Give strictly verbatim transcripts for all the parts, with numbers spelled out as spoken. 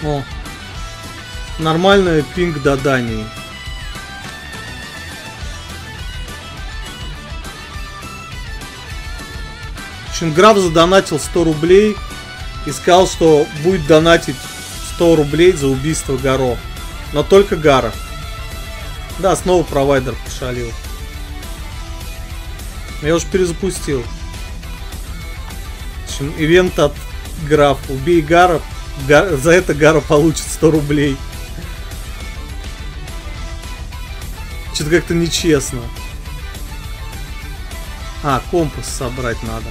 О, нормальный пинг до Дании. Шинграф задонатил сто рублей и сказал, что будет донатить сто рублей за убийство Гаро. Но только Гара. Да, снова провайдер пошалил. Я уж перезапустил. В общем, ивент от Граф. Убей Гара. Гар... За это Гара получит сто рублей. Что-то как-то нечестно. А, компас собрать надо.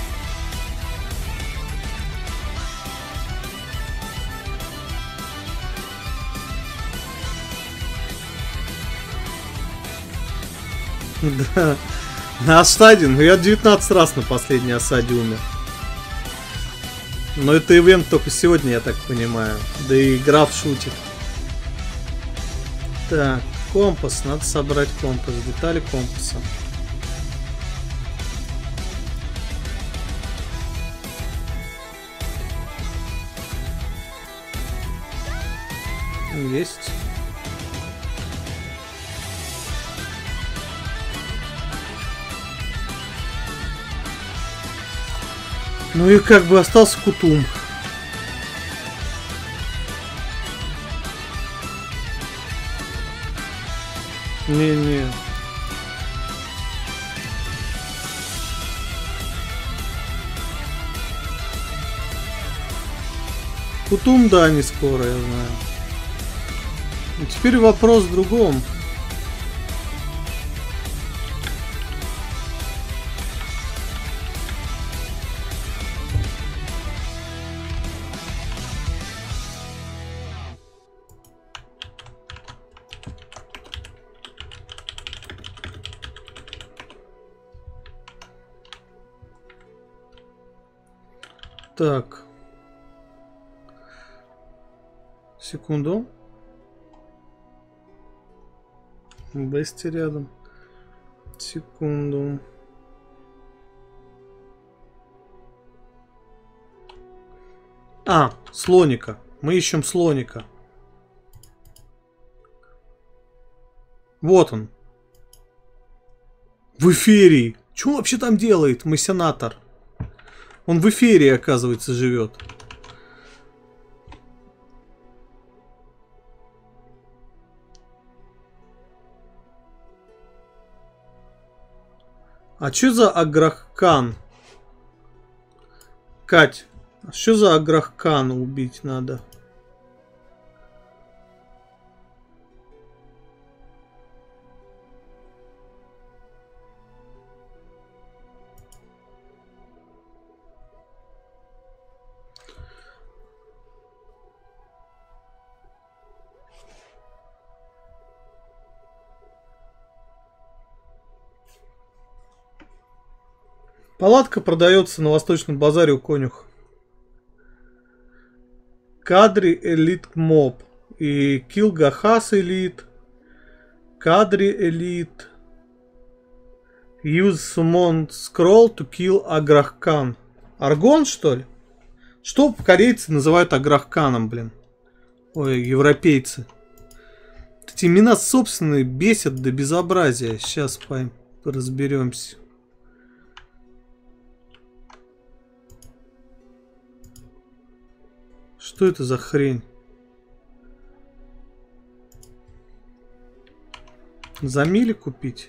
Да. На осаде. Ну я девятнадцать раз на последней осаде умер. Но это ивент только сегодня, я так понимаю. Да и Граф шутит. Так, компас. Надо собрать компас. Детали компаса. Есть. Ну и как бы остался Кутум. Не-не. Кутум, да, не скоро, я знаю. И теперь вопрос в другом. Так. Секунду. Бести рядом. Секунду. А, слоника. Мы ищем слоника. Вот он. В эфирии. Что он вообще там делает, массенатор? Он в эфире, оказывается, живет. А что за Аграхкан? Кать, а что за Аграхкана убить надо? Палатка продается на Восточном базаре у конюха. Кадри элит моб. И килл Гахас элит. Кадри элит. Use summon scroll to kill Аграхкан. Аргон, что ли? Что корейцы называют Аграхканом, блин? Ой, европейцы. Эти имена собственные бесят до безобразия. Сейчас разберемся. Что это за хрень? За мили купить?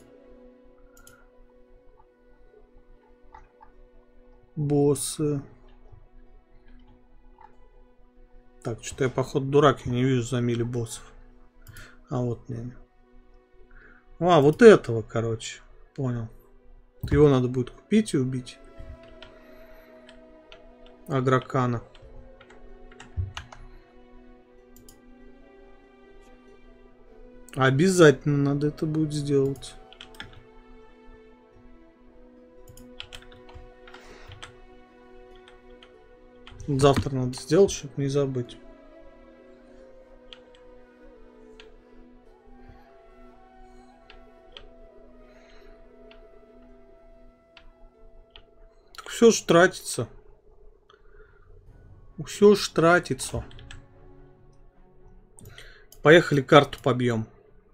Боссы. Так, что-то я, походу, дурак, я не вижу за мили боссов. А вот не. А, вот этого, короче. Понял. Его надо будет купить и убить. Агракана. Обязательно надо это будет сделать. Завтра надо сделать, чтобы не забыть. Все ж тратится. Все ж тратится. Поехали карту побьем.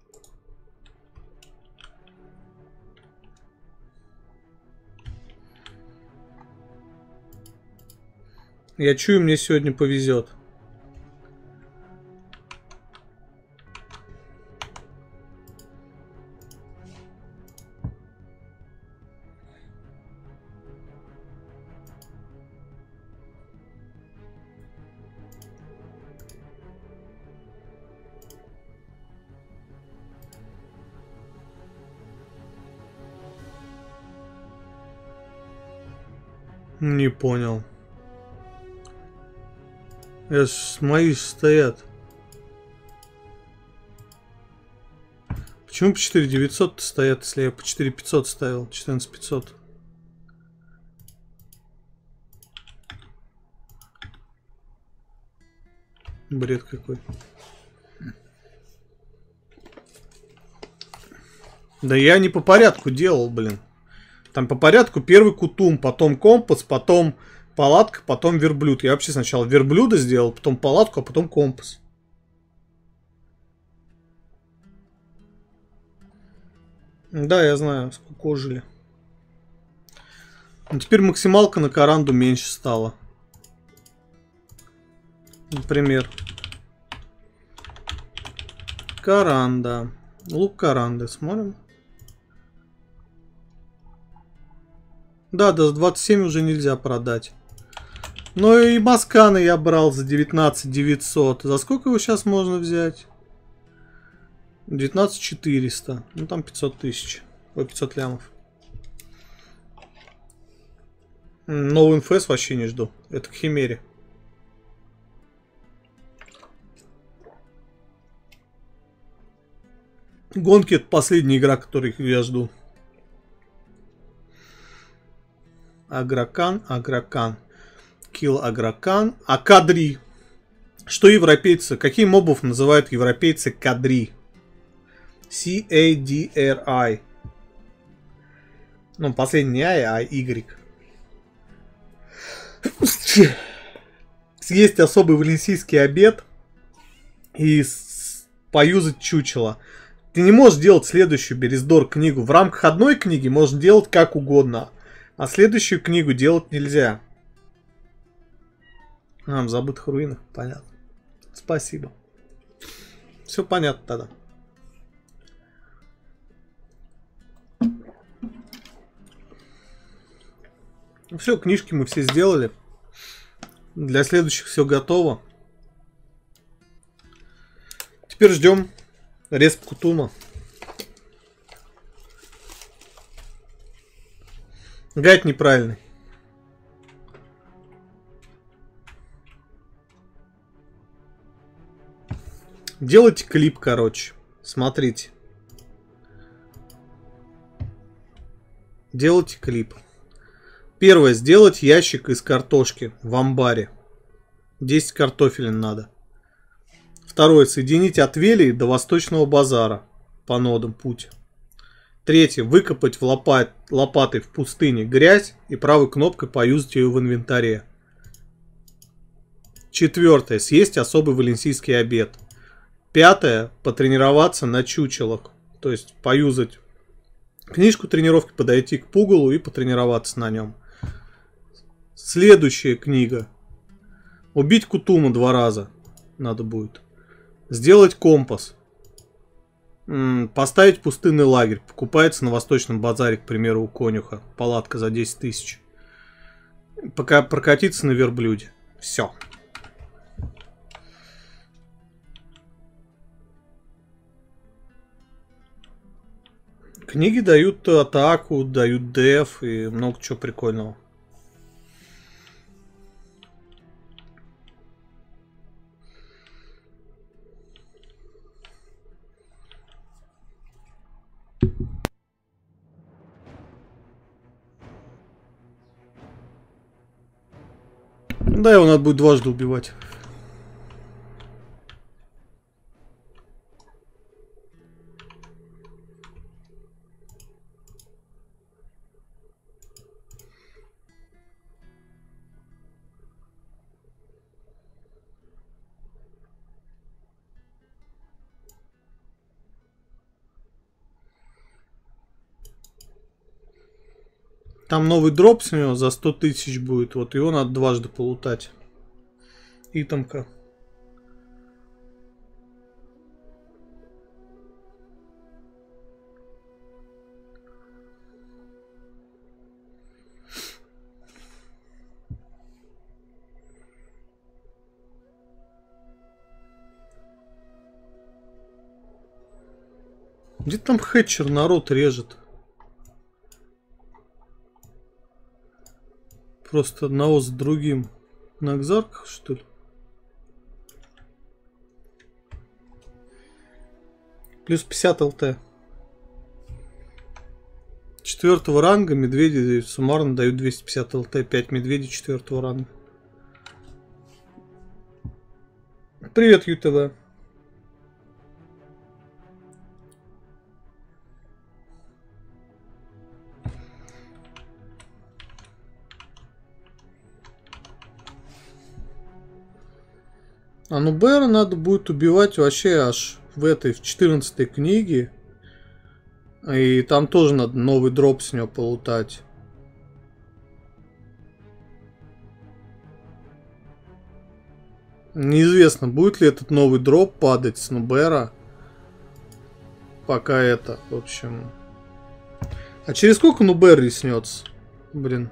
Я чую, мне сегодня повезет. Не понял. Это ж мои стоят. Почему по четыре девятьсот стоят, если я по четыре пятьсот ставил? четырнадцать пятьсот. Бред какой. Да я не по порядку делал, блин. Там по порядку первый кутум, потом компас, потом палатка, потом верблюд. Я вообще сначала верблюда сделал, потом палатку, а потом компас. Да, я знаю, сколько жили. Но теперь максималка на Каранду меньше стала. Например. Каранда. Лук Каранды. Смотрим. Да, до двадцать семь уже нельзя продать. Но и Масканы я брал за девятнадцать девятьсот. За сколько его сейчас можно взять? девятнадцать четыреста. Ну там пятьсот тысяч. Ой, пятьсот лямов. Новый эн эф эс вообще не жду. Это к Химере. Гонки — это последняя игра, которую я жду. Агрокан, Агрокан. Kill Агрокан. А Кадри. Что европейцы? Какие мобов называют европейцы Кадри? си эй ди эр ай. Ну, последний не I, а Y. Съесть особый валенсийский обед и поюзать чучело. Ты не можешь делать следующую Берездор книгу. В рамках одной книги можно делать как угодно. А следующую книгу делать нельзя. А, в забытых руинах. Понятно. Спасибо. Все понятно тогда. Ну все, книжки мы все сделали. Для следующих все готово. Теперь ждем респ Кутума. Гайд неправильный. Делайте клип, короче. Смотрите. Делайте клип. Первое. Сделать ящик из картошки в амбаре. десять картофелин надо. Второе. Соединить от Велии до Восточного базара. По нодам путь. Третье. Выкопать в лопат, лопатой в пустыне грязь и правой кнопкой поюзать ее в инвентаре. Четвертое. Съесть особый валенсийский обед. Пятое. Потренироваться на чучелах. То есть поюзать книжку тренировки, подойти к пугалу и потренироваться на нем. Следующая книга. Убить Кутума два раза. Надо будет. Сделать компас. Поставить пустынный лагерь. Покупается на Восточном базаре, к примеру, у конюха. Палатка за десять тысяч. Пока прокатиться на верблюде. Все. Книги дают атаку, дают деф и много чего прикольного. Да, его надо будет дважды убивать. Там новый дроп с него за сто тысяч будет. Вот его надо дважды полутать. Итемка. Где там Хэтчер народ режет? Просто одного с другим. На Экзарках, что ли? Плюс пятьдесят эл тэ. Четвертого ранга медведи суммарно дают двести пятьдесят эл тэ. пять медведей четвертого ранга. Привет, ЮТВ. А ну Бэра надо будет убивать вообще аж в этой, в четырнадцатой книге. И там тоже надо новый дроп с него полутать. Неизвестно, будет ли этот новый дроп падать с Нубера. Пока это, в общем. А через сколько Нубер реснется? Блин.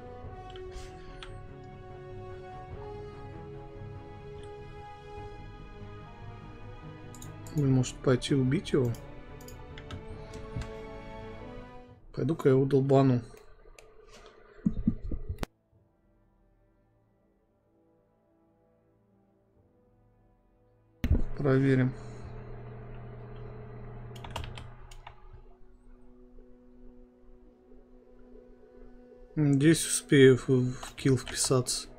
Может пойти убить его? Пойду-ка я его долбану. Проверим. Здесь успею в, в килл вписаться.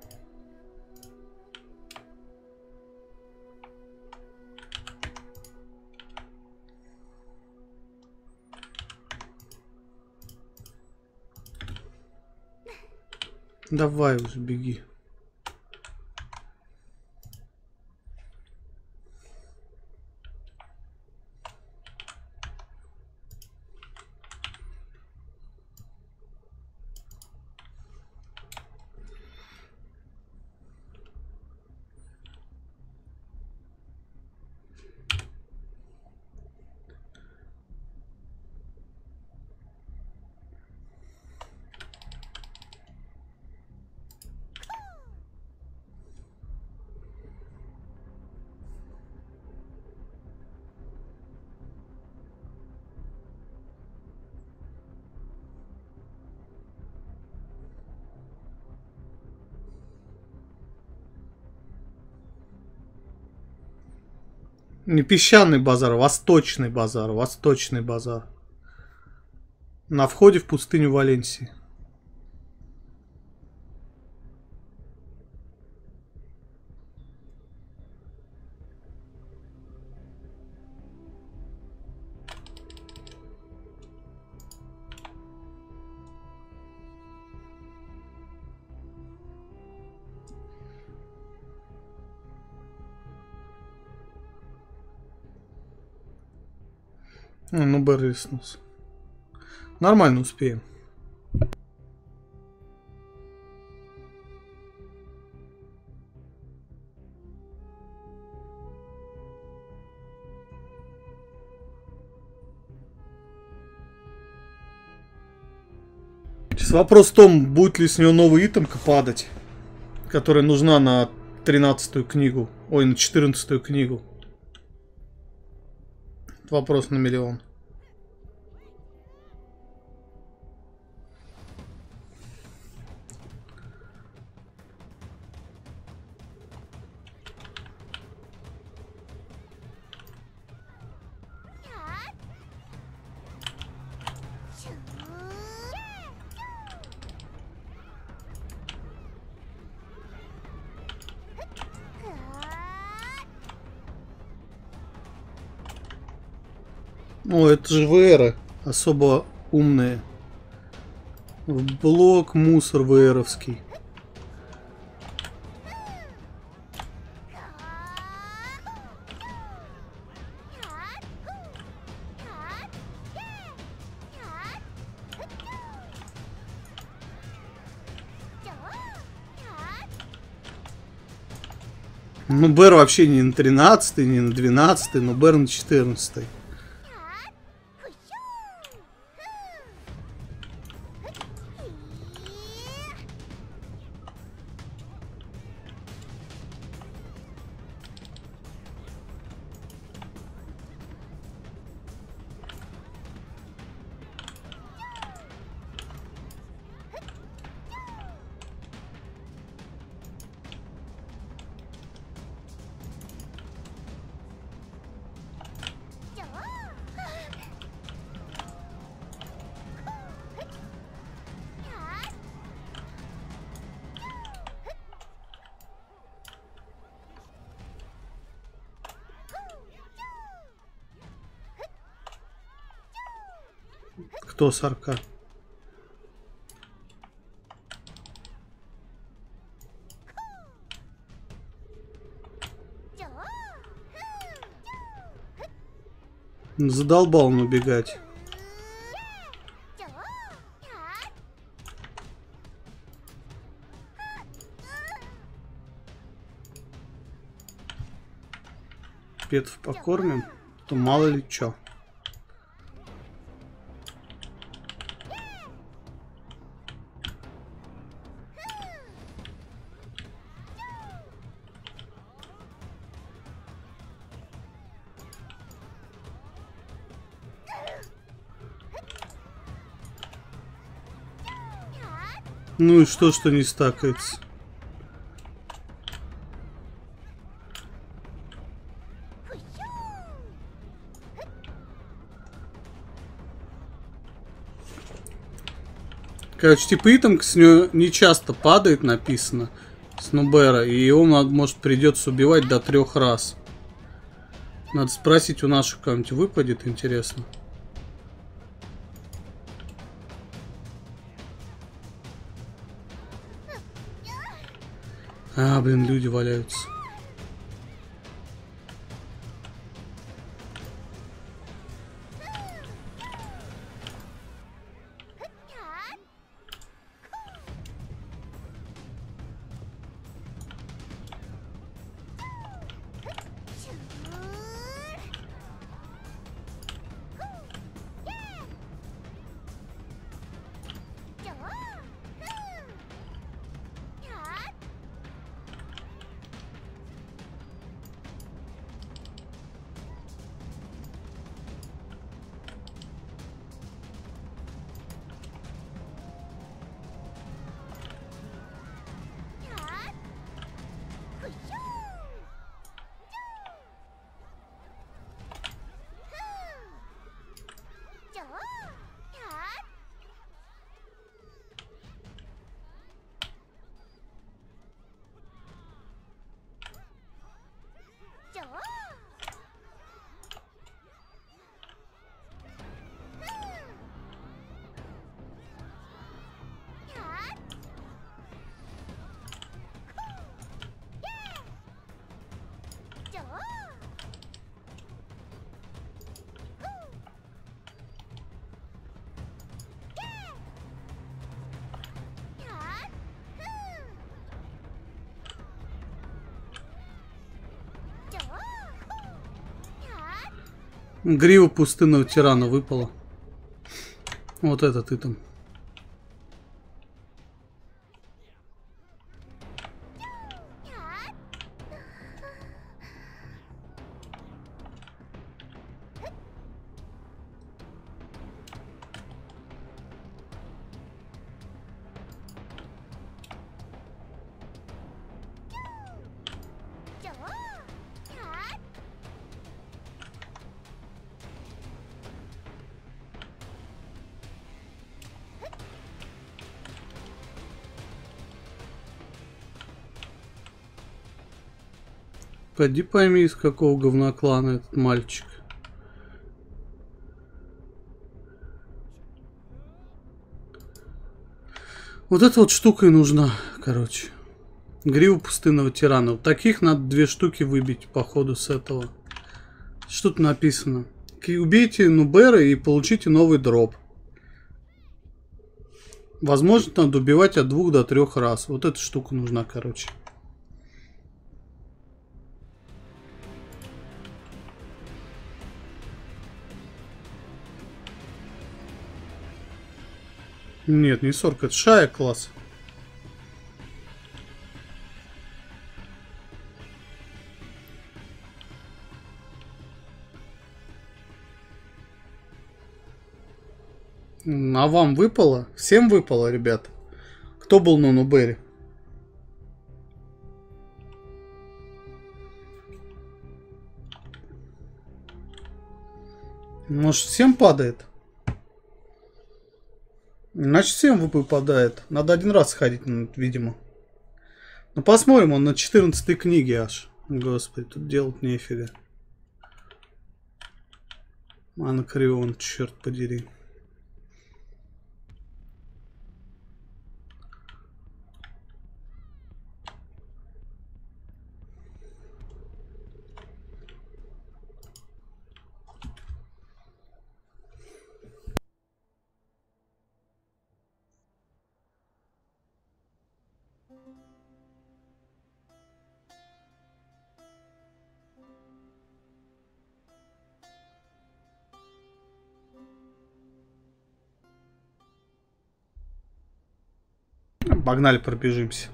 Давай уже беги. Не песчаный базар, восточный базар, восточный базар. На входе в пустыню Валенсии. Ну, Бэр риснулся. Нормально успеем. Сейчас вопрос в том, будет ли с него новая итемка падать, которая нужна на тринадцатую книгу. Ой, на четырнадцатую книгу. Вопрос на миллион. О, это же ВРы особо умные. В блок мусор ВРовский. Ну, Бэр вообще не на тринадцатый, не на двенадцатый, но Бэр на четырнадцатый. Кто Сарка? Задолбал он убегать. Петов покормим, то мало ли чё. Ну и что, что не стакается? Короче, типа итемка с нее не часто падает, написано, с Нубера, и его, надо, может, придется убивать до трех раз. Надо спросить у наших, кого-нибудь выпадет, интересно. А, блин, люди валяются. Грива пустынного тирана выпала. Вот это ты там. Поди пойми, из какого говна клана этот мальчик. Вот эта вот штука и нужна, короче. Грива пустынного тирана. Вот таких надо две штуки выбить, походу, с этого. Что тут написано? Убейте Нубера и получите новый дроп. Возможно, надо убивать от двух до трех раз. Вот эта штука нужна, короче. Нет, не сорок, это Шая класс. А вам выпало? Всем выпало, ребят? Кто был на Нубере? Может, всем падает? Значит, всем выпадает. Надо один раз сходить, видимо. Ну, посмотрим, он на четырнадцатой книге аж. Господи, тут делать нефига. Анакреон, черт подери. Погнали, пробежимся.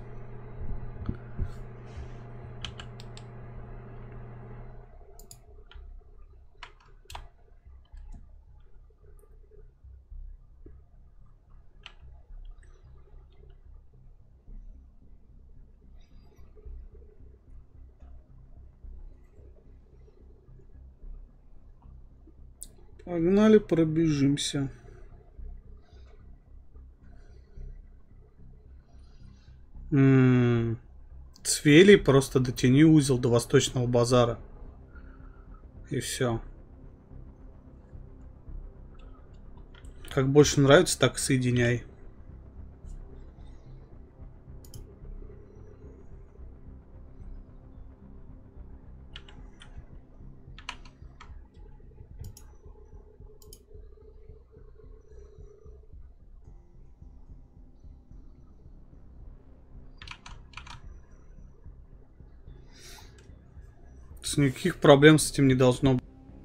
Погнали, пробежимся. М-м-м. Цвели, просто дотяни узел до Восточного базара. И все. Как больше нравится, так соединяй. Никаких проблем с этим не должно быть.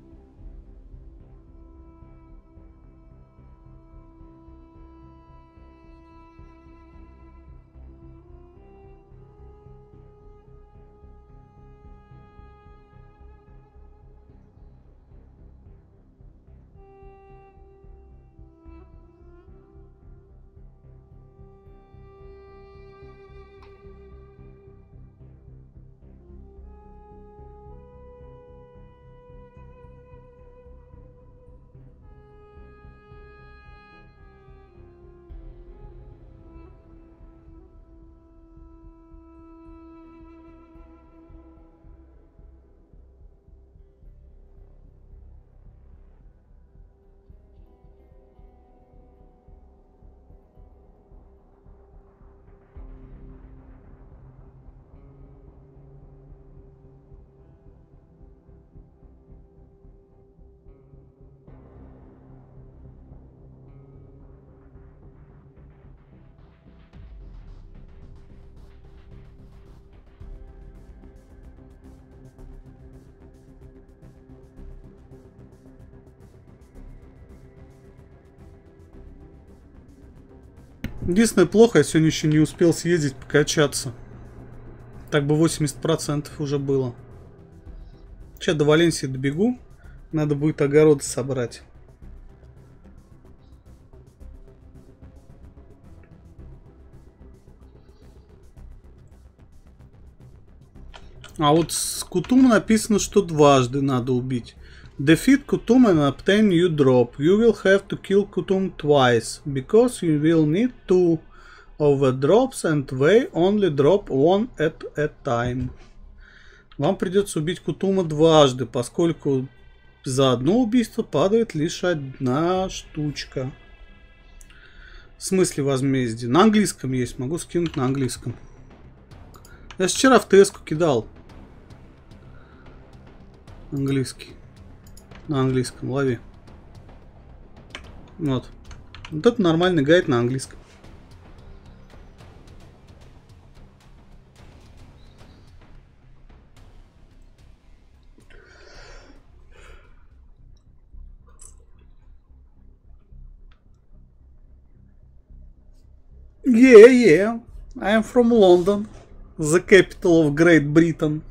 Единственное, плохо, я сегодня еще не успел съездить покачаться. Так бы восемьдесят процентов уже было. Сейчас до Валенсии добегу. Надо будет огороды собрать. А вот с Кутума написано, что дважды надо убить. Defeat Kutum and obtain new drop. You will have to kill Kutum twice, because you will need two of the drops and they only drop one at a time. Вам придется убить Кутума дважды, поскольку за одно убийство падает лишь одна штучка. В смысле возмездие? На английском есть, могу скинуть на английском. Я же вчера в ТС-ку кидал. Английский. На английском, лови. Вот. Вот это нормальный гайд на английском. Yeah, yeah. I am from London, the capital of Great Britain.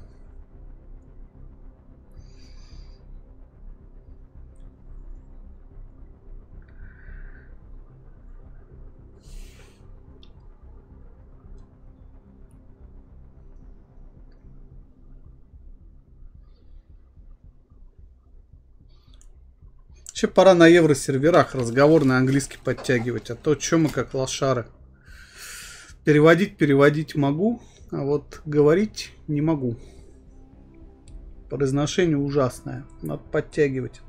Вообще пора на евросерверах разговор на английский подтягивать, а то чё мы как лошары. Переводить, переводить могу, а вот говорить не могу. Произношение ужасное, надо подтягивать.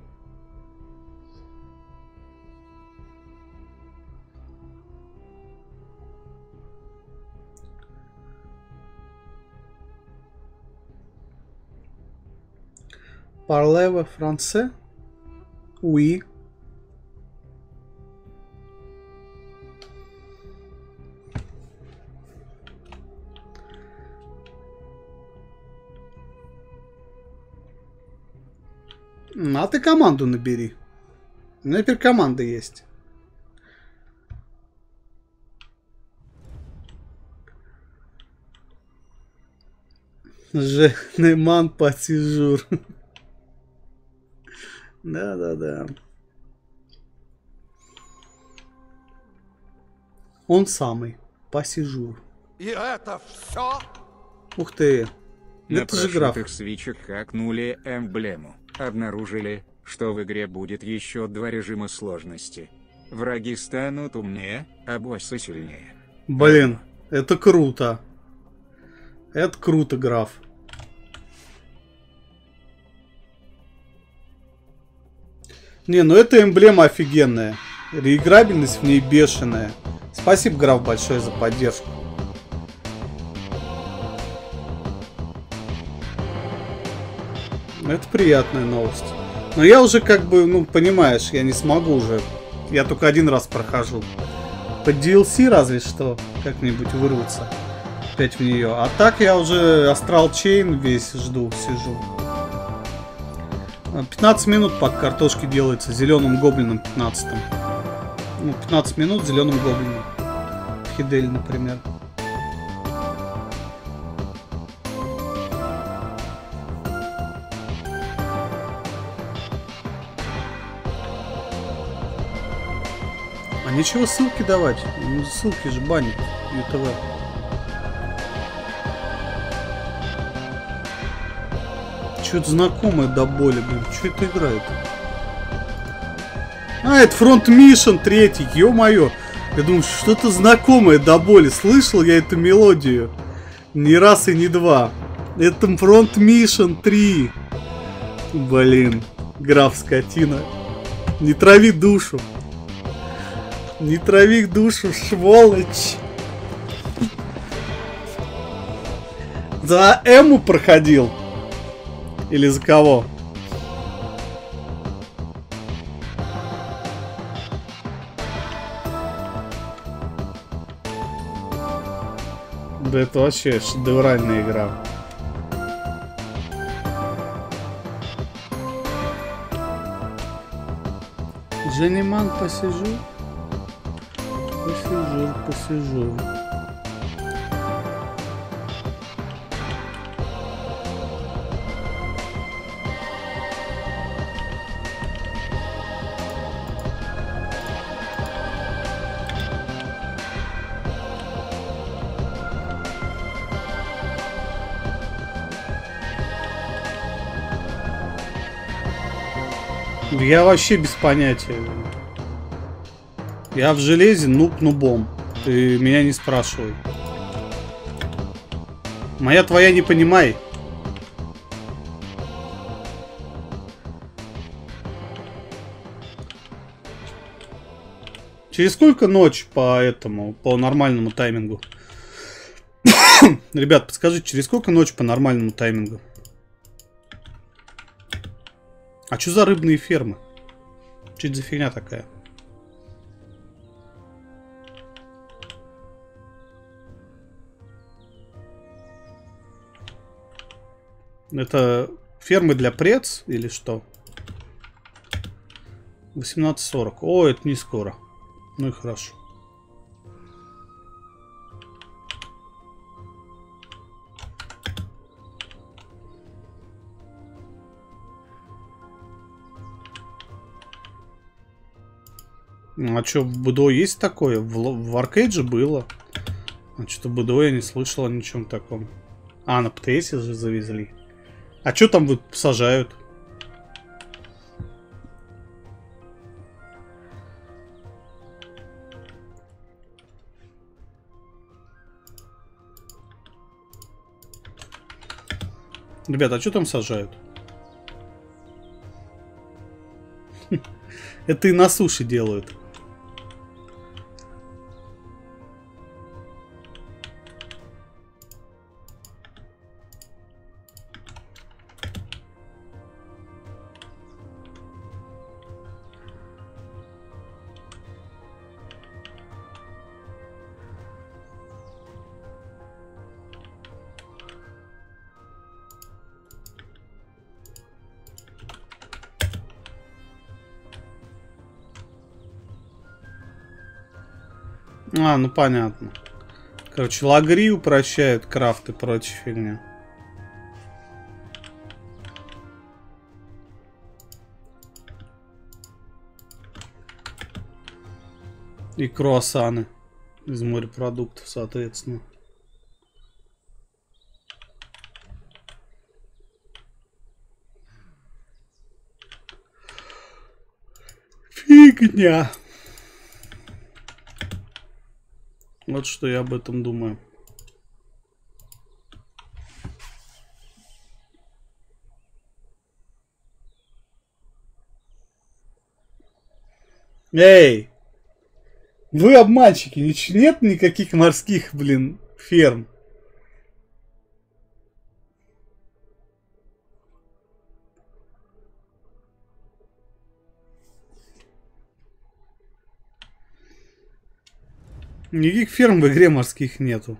Parlez-vous français? Oui. А ты команду набери. У меня теперь команда есть. Женеман пассижур. Да-да-да. Он самый. Пассижур. И это все? Ух ты. На Это же граф. прошитых свитчах хакнули эмблему. Обнаружили, что в игре будет еще два режима сложности. Враги станут умнее, а боссы сильнее. Блин, это круто. Это круто, граф. Не, ну эта эмблема офигенная. Реиграбельность в ней бешеная. Спасибо, граф, большое за поддержку. Это приятная новость. Но я уже как бы, ну, понимаешь, я не смогу уже. Я только один раз прохожу. Под ди эл си разве что как-нибудь вырваться опять в нее. А так я уже Астрал Чейн весь жду, сижу. пятнадцать минут пока картошки делается зеленым гоблином пятнадцатым. Ну, пятнадцать минут зеленым гоблином. Фидель, например. А нечего ссылки давать. Ну, ссылки же банят ю тэ вэ. Что-то знакомое до боли, блин. Что это играет? А, это Front Mission третий, ё-моё. Я думаю, что-то знакомое до боли. Слышал я эту мелодию. Ни раз и не два. Это Front Mission три. Блин, граф скотина. Не трави душу. Не трави душу, сволочь. За Эму проходил. Или за кого? Да это вообще шедевральная игра. Женеман посижу. Посижу, посижу. Я вообще без понятия. Я в железе нуб нубом. Ты меня не спрашивай. Моя твоя не понимай. Через сколько ночь по этому, по нормальному таймингу? Ребят, подскажите, через сколько ночь по нормальному таймингу? А что за рыбные фермы? Что это за фигня такая? Это фермы для прец или что? восемнадцать сорок. О, это не скоро. Ну и хорошо. А что, в БДО есть такое? В, в аркейдже было. А что-то в БДО я не слышал о ничем таком. А, на ПТС же завезли. А что там вот сажают? Ребята, а что там сажают? Это и на суше делают. А, ну понятно. Короче, лагри упрощают крафты и прочая фигня. И круассаны из морепродуктов, соответственно. Фигня. Вот что я об этом думаю. Эй! Вы обманщики, нет никаких морских, блин, ферм. Никаких ферм в игре морских нету.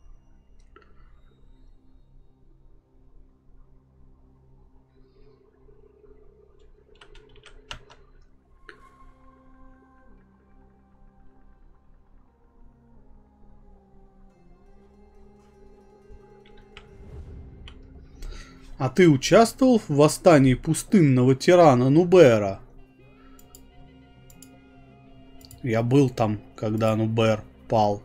А ты участвовал в восстании пустынного тирана Нубера? Я был там, когда Нубер пал.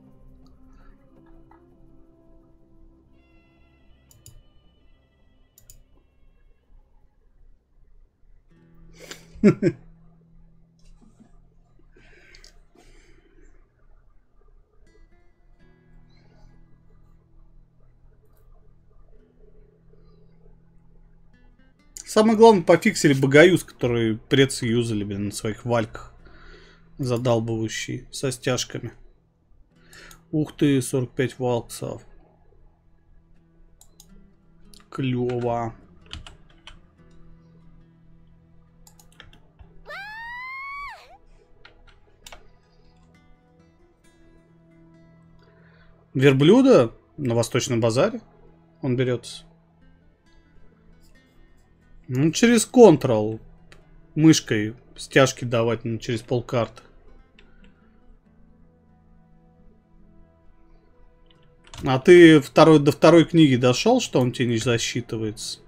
Самое главное, пофиксили богоюз, который предцы юзали, блин, на своих вальках. Задалбывающий, со стяжками. Ух ты, сорок пять валксов. Клево. Верблюда на Восточном базаре он берется. Ну, через Ctrl мышкой стяжки давать, ну, через полкарты. А ты второй, до второй книги дошел, что он тебе не засчитывается?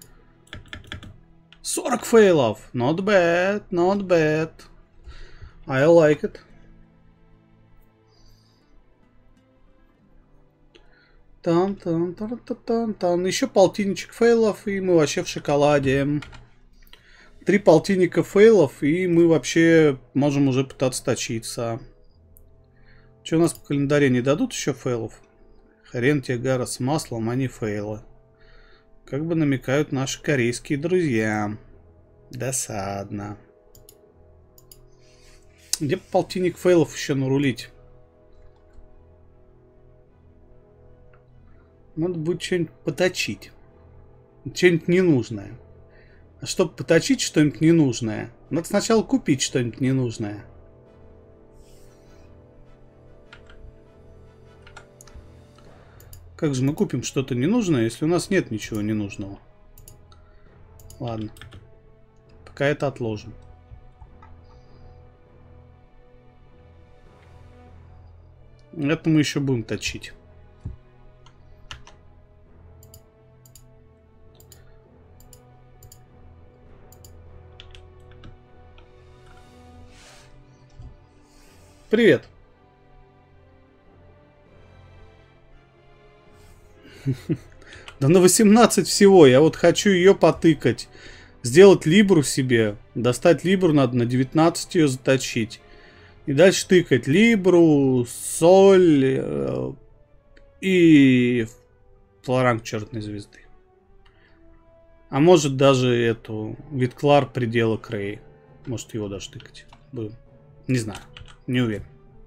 сорок фейлов. Not bad, not bad. I like it. Там, там, там, там, там, там. Еще полтинничек фейлов, и мы вообще в шоколаде. Три полтинника фейлов, и мы вообще можем уже пытаться точиться. Что у нас по календаре не дадут еще фейлов? Хрен тебе, гара, с маслом, а не фейлы. Как бы намекают наши корейские друзья. Досадно. Где полтинник фейлов еще нарулить? Надо будет что-нибудь поточить. Что-нибудь ненужное. А чтобы поточить что-нибудь ненужное, надо сначала купить что-нибудь ненужное. Как же мы купим что-то ненужное, если у нас нет ничего ненужного? Ладно. Пока это отложим. Это мы еще будем точить. Привет. Да на восемнадцать всего. Я вот хочу ее потыкать. Сделать либру себе. Достать либру надо, на девятнадцать ее заточить. И дальше тыкать либру, соль э, и флоранг черной звезды. А может даже эту Витклар предела Крей. Может его даже тыкать. Будем. Не знаю. Не уверен.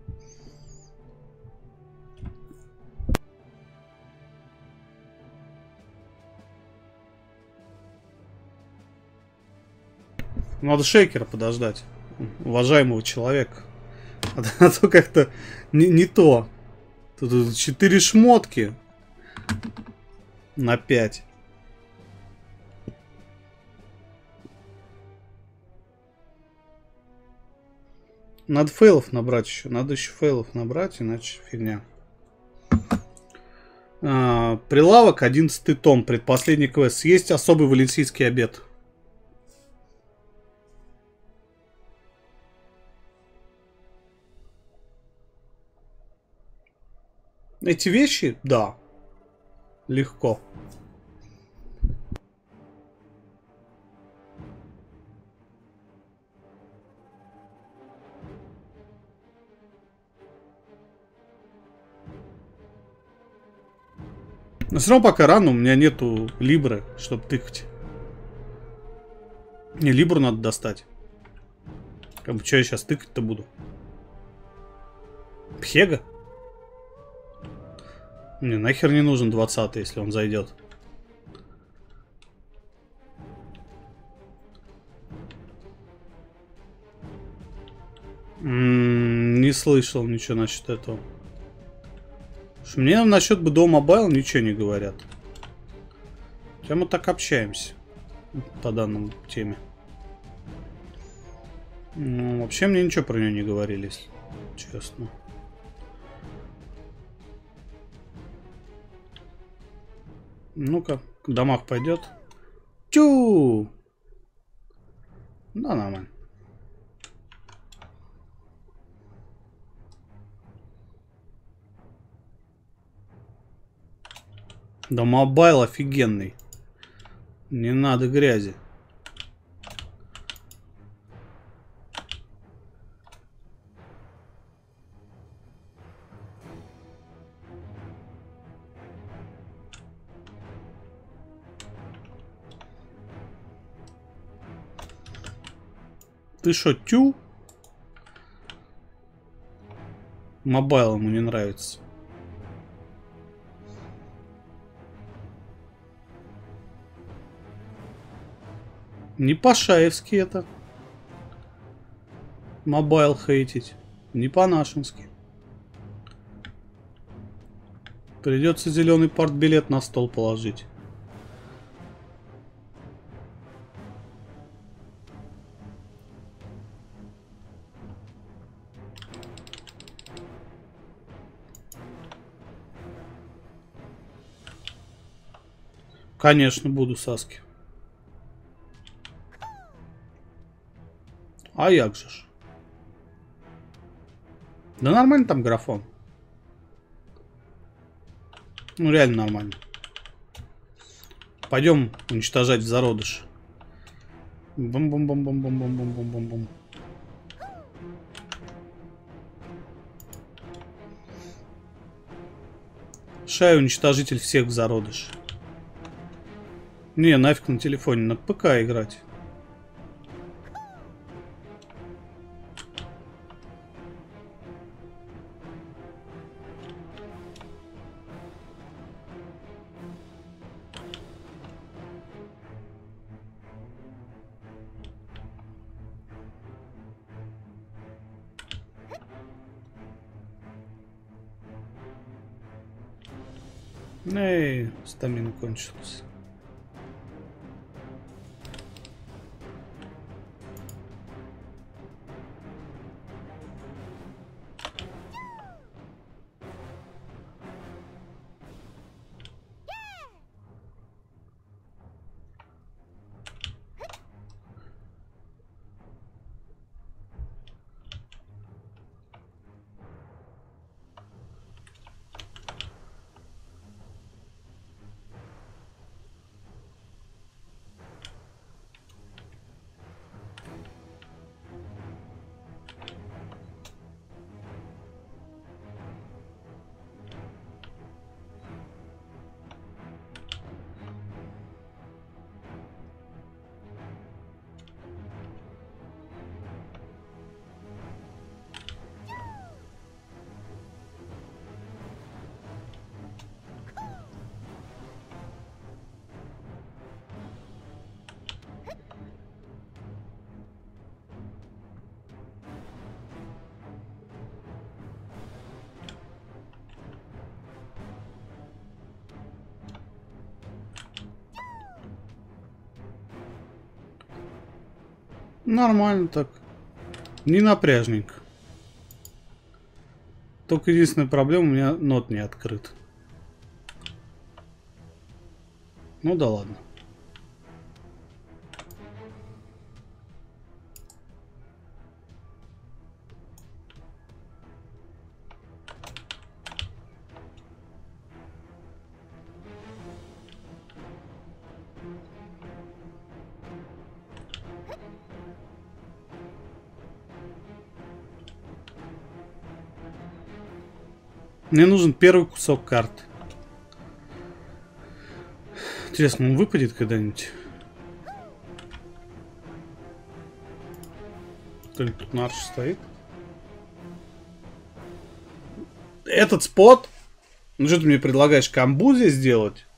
Надо шейкера подождать. Уважаемого человека. А то как-то не, не то. Тут четыре шмотки. На пять. Надо фейлов набрать еще. Надо еще фейлов набрать, иначе фигня. А, прилавок, одиннадцатый том. Предпоследний квест. Есть особый валенсийский обед. Эти вещи? Да. Легко. Но все равно пока рано, у меня нету либры, чтобы тыкать. Не, либру надо достать. Как бы, что я сейчас тыкать-то буду? Пхега? Мне нахер не нужен двадцатый, если он зайдет. М-м, не слышал ничего насчет этого. Мне насчет би ди о Mobile ничего не говорят. Хотя мы так общаемся по данному теме. Ну, вообще мне ничего про нее не говорили, если честно. Ну-ка, к домах пойдет. Тю! Да, нормально. Да, мобайл офигенный. Не надо грязи. Ты шо, тю? Мобайл ему не нравится. Не по-шаевски это. Мобайл хейтить. Не по-нашенски. Придется зеленый партбилет на стол положить. Конечно, буду, Саски. А як же ж? Да нормально там графон. Ну, реально нормально. Пойдем уничтожать зародыш. Бум-бум-бум-бум-бум-бум-бум-бум-бум-бум. Шай уничтожитель всех зародыш. Не, нафиг на телефоне, на ПК играть. Эй, стамина кончилась. Нормально так. Не напряжненько. Только единственная проблема, у меня нот не открыт. Ну да ладно. Мне нужен первый кусок карты. Интересно, он выпадет когда-нибудь? Кто-нибудь тут на арше стоит? Этот спот? Ну что ты мне предлагаешь, камбу здесь сделать?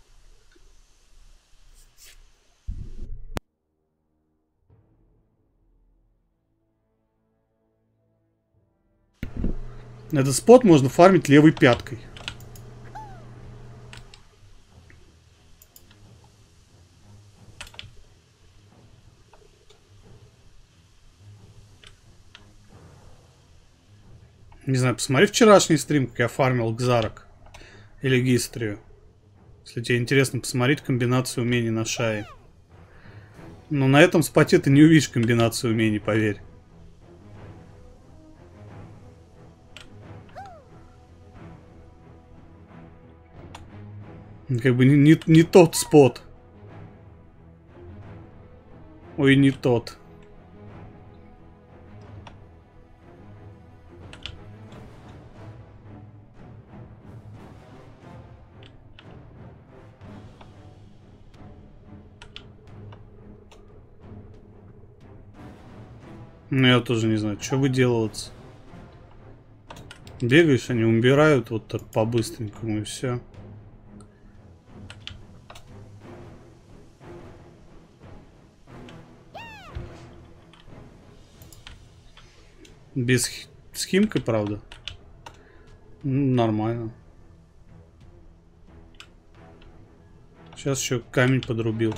Этот спот можно фармить левой пяткой. Не знаю, посмотри вчерашний стрим, как я фармил Гзарок. Или Гистрию. Если тебе интересно посмотреть комбинацию умений на шае. Но на этом споте ты не увидишь комбинацию умений, поверь. Как бы не, не, не тот спот. Ой, не тот. Ну, я тоже не знаю, что выделываться. Бегаешь, они умирают вот так по-быстренькому и все. Без с химкой, правда. Ну, нормально. Сейчас еще камень подрубил.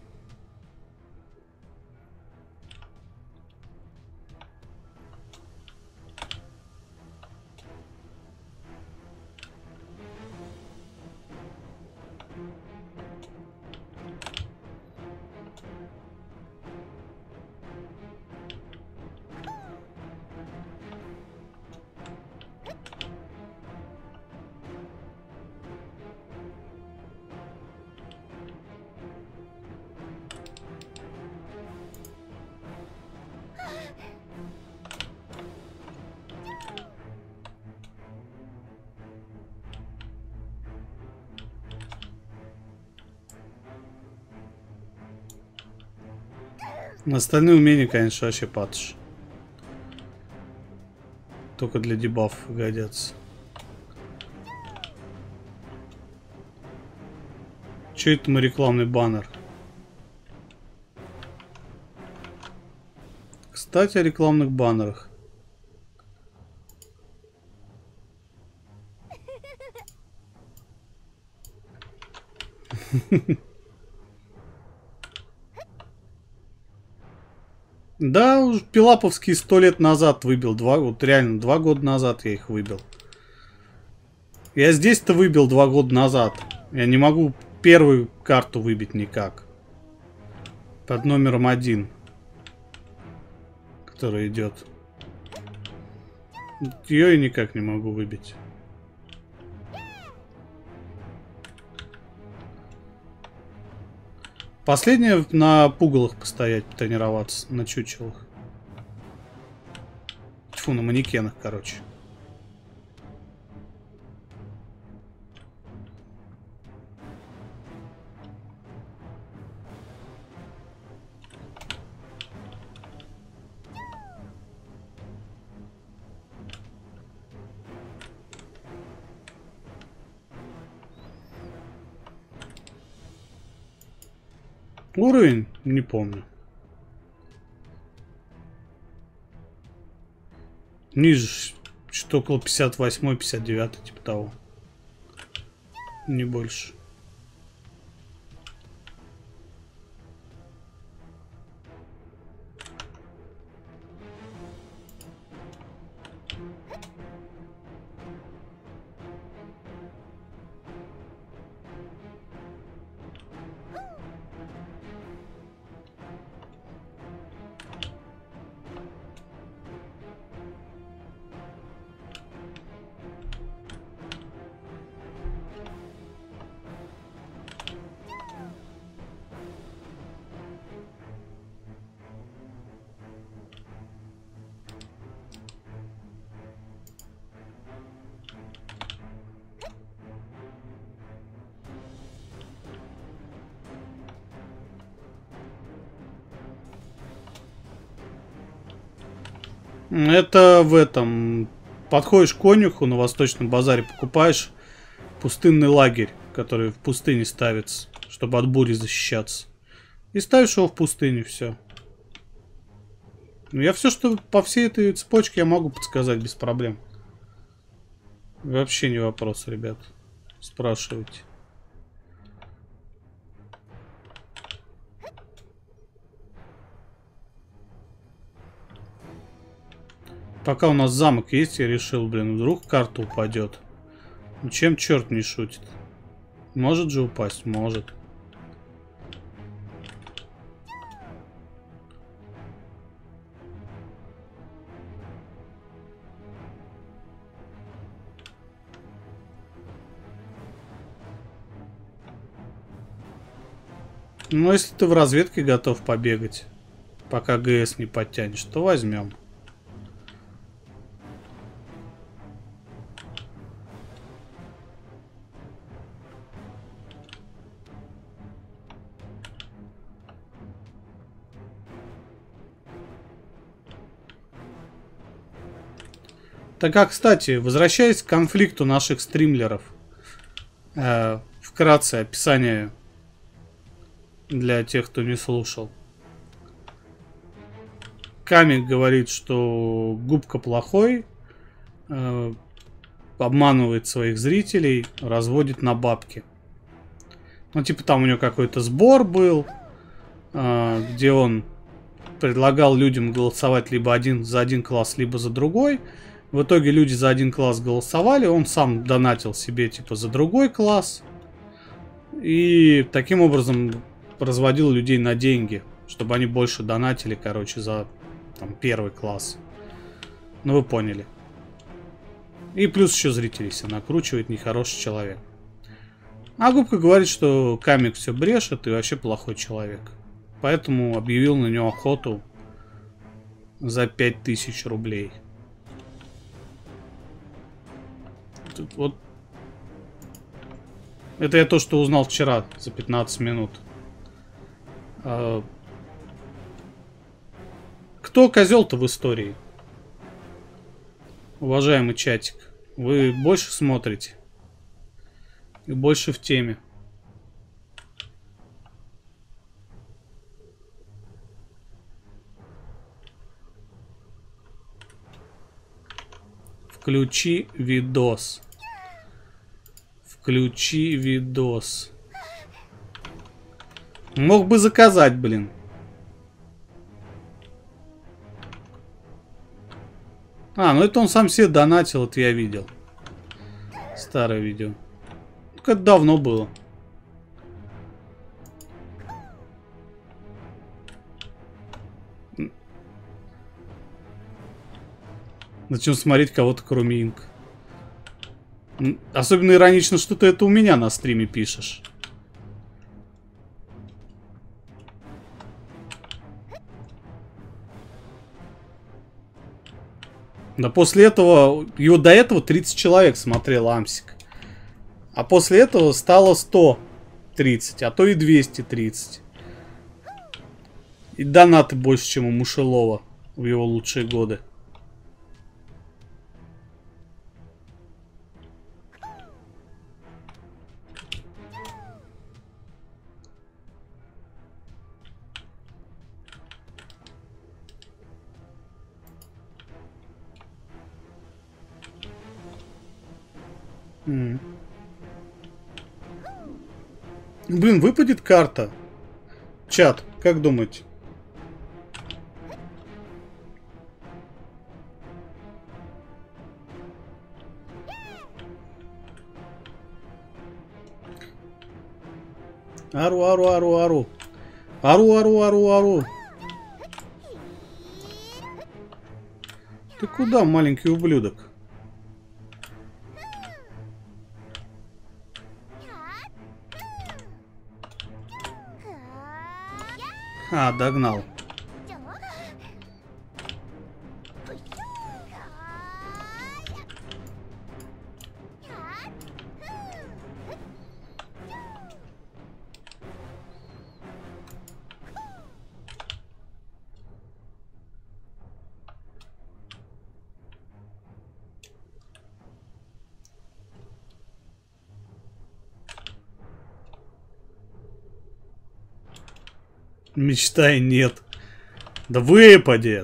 На остальные умения, конечно, вообще патш. Только для дебафов годятся. Че это мой рекламный баннер? Кстати, о рекламных баннерах. Да, уж пилаповские сто лет назад выбил. Два, вот реально, два года назад я их выбил. Я здесь-то выбил два года назад. Я не могу первую карту выбить никак. Под номером один. Которая идет. Ее я никак не могу выбить. Последнее на пугалах постоять, тренироваться, на чучелах. Тьфу, на манекенах, короче. Уровень? Не помню. Ниже, что около пятьдесят восемь пятьдесят девять, типа того. Не больше. Это в этом. Подходишь к конюху на Восточном базаре, покупаешь пустынный лагерь, который в пустыне ставится, чтобы от бури защищаться. И ставишь его в пустыню, все. Я все, что по всей этой цепочке я могу подсказать без проблем. Вообще не вопрос, ребят. Спрашивайте. Пока у нас замок есть, я решил, блин, вдруг карта упадет. Ну, чем черт не шутит? Может же упасть? Может. Ну, если ты в разведке готов побегать, пока ГС не подтянешь, то возьмем. Так, а, кстати, возвращаясь к конфликту наших стримлеров, э, вкратце описание для тех, кто не слушал. Камик говорит, что Губка плохой, э, обманывает своих зрителей, разводит на бабки. Ну, типа там у него какой-то сбор был, э, где он предлагал людям голосовать либо один за один класс, либо за другой. В итоге люди за один класс голосовали, он сам донатил себе типа за другой класс. И таким образом разводил людей на деньги, чтобы они больше донатили, короче, за там, первый класс. Ну вы поняли. И плюс еще зрителей себе накручивает, нехороший человек. А Губка говорит, что Камик все брешет и вообще плохой человек. Поэтому объявил на него охоту за пять тысяч рублей. Тут вот. Это я то, что узнал вчера за пятнадцать минут. А... Кто козел-то в истории? Уважаемый чатик, вы больше смотрите и больше в теме. Включи видос. Включи видос. Мог бы заказать, блин. А, ну это он сам себе донатил, это я видел. Старое видео. Это давно было. Зачем смотреть кого-то, кроме Инк? Особенно иронично, что ты это у меня на стриме пишешь. Да после этого, его до этого тридцать человек смотрел, Амсик. А после этого стало сто тридцать, а то и двести тридцать. И донаты больше, чем у Мушелова в его лучшие годы. Mm. Блин, выпадет карта. Чат, как думаете? Ару, ару, ару, ару. Ару, ару, ару, ару. Ты куда, маленький ублюдок? А, догнал. Мечтай нет. Да выпадет.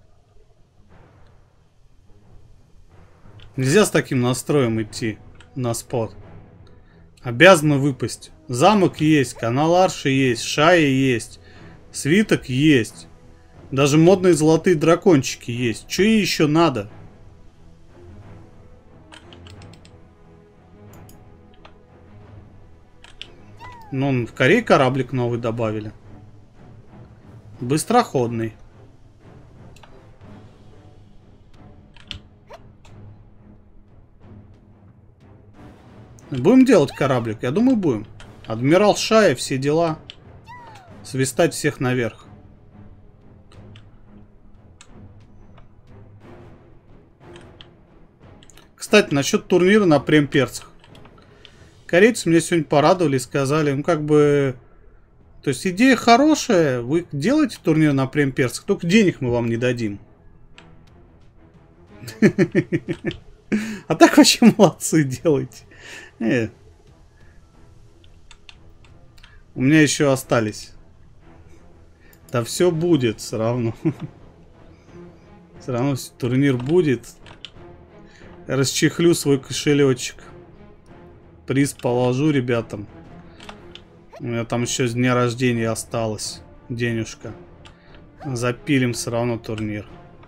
Нельзя с таким настроем идти на спот. Обязаны выпасть. Замок есть, канал Арши есть, Шая есть, свиток есть. Даже модные золотые дракончики есть. Что ей еще надо? Ну, в Корее кораблик новый добавили. Быстроходный. Будем делать кораблик? Я думаю, будем. Адмирал Шая, все дела. Свистать всех наверх. Кстати, насчет турнира на прем-перцах. Корейцы меня сегодня порадовали и сказали, ну как бы... То есть идея хорошая, вы делаете турнир на прем-перцах, только денег мы вам не дадим. А так вообще молодцы делаете. Э. У меня еще остались. Да все будет все равно. Все равно турнир будет. Расчехлю свой кошелечек. Приз положу ребятам. У меня там еще с дня рождения осталось денежка. Запилим все равно турнир.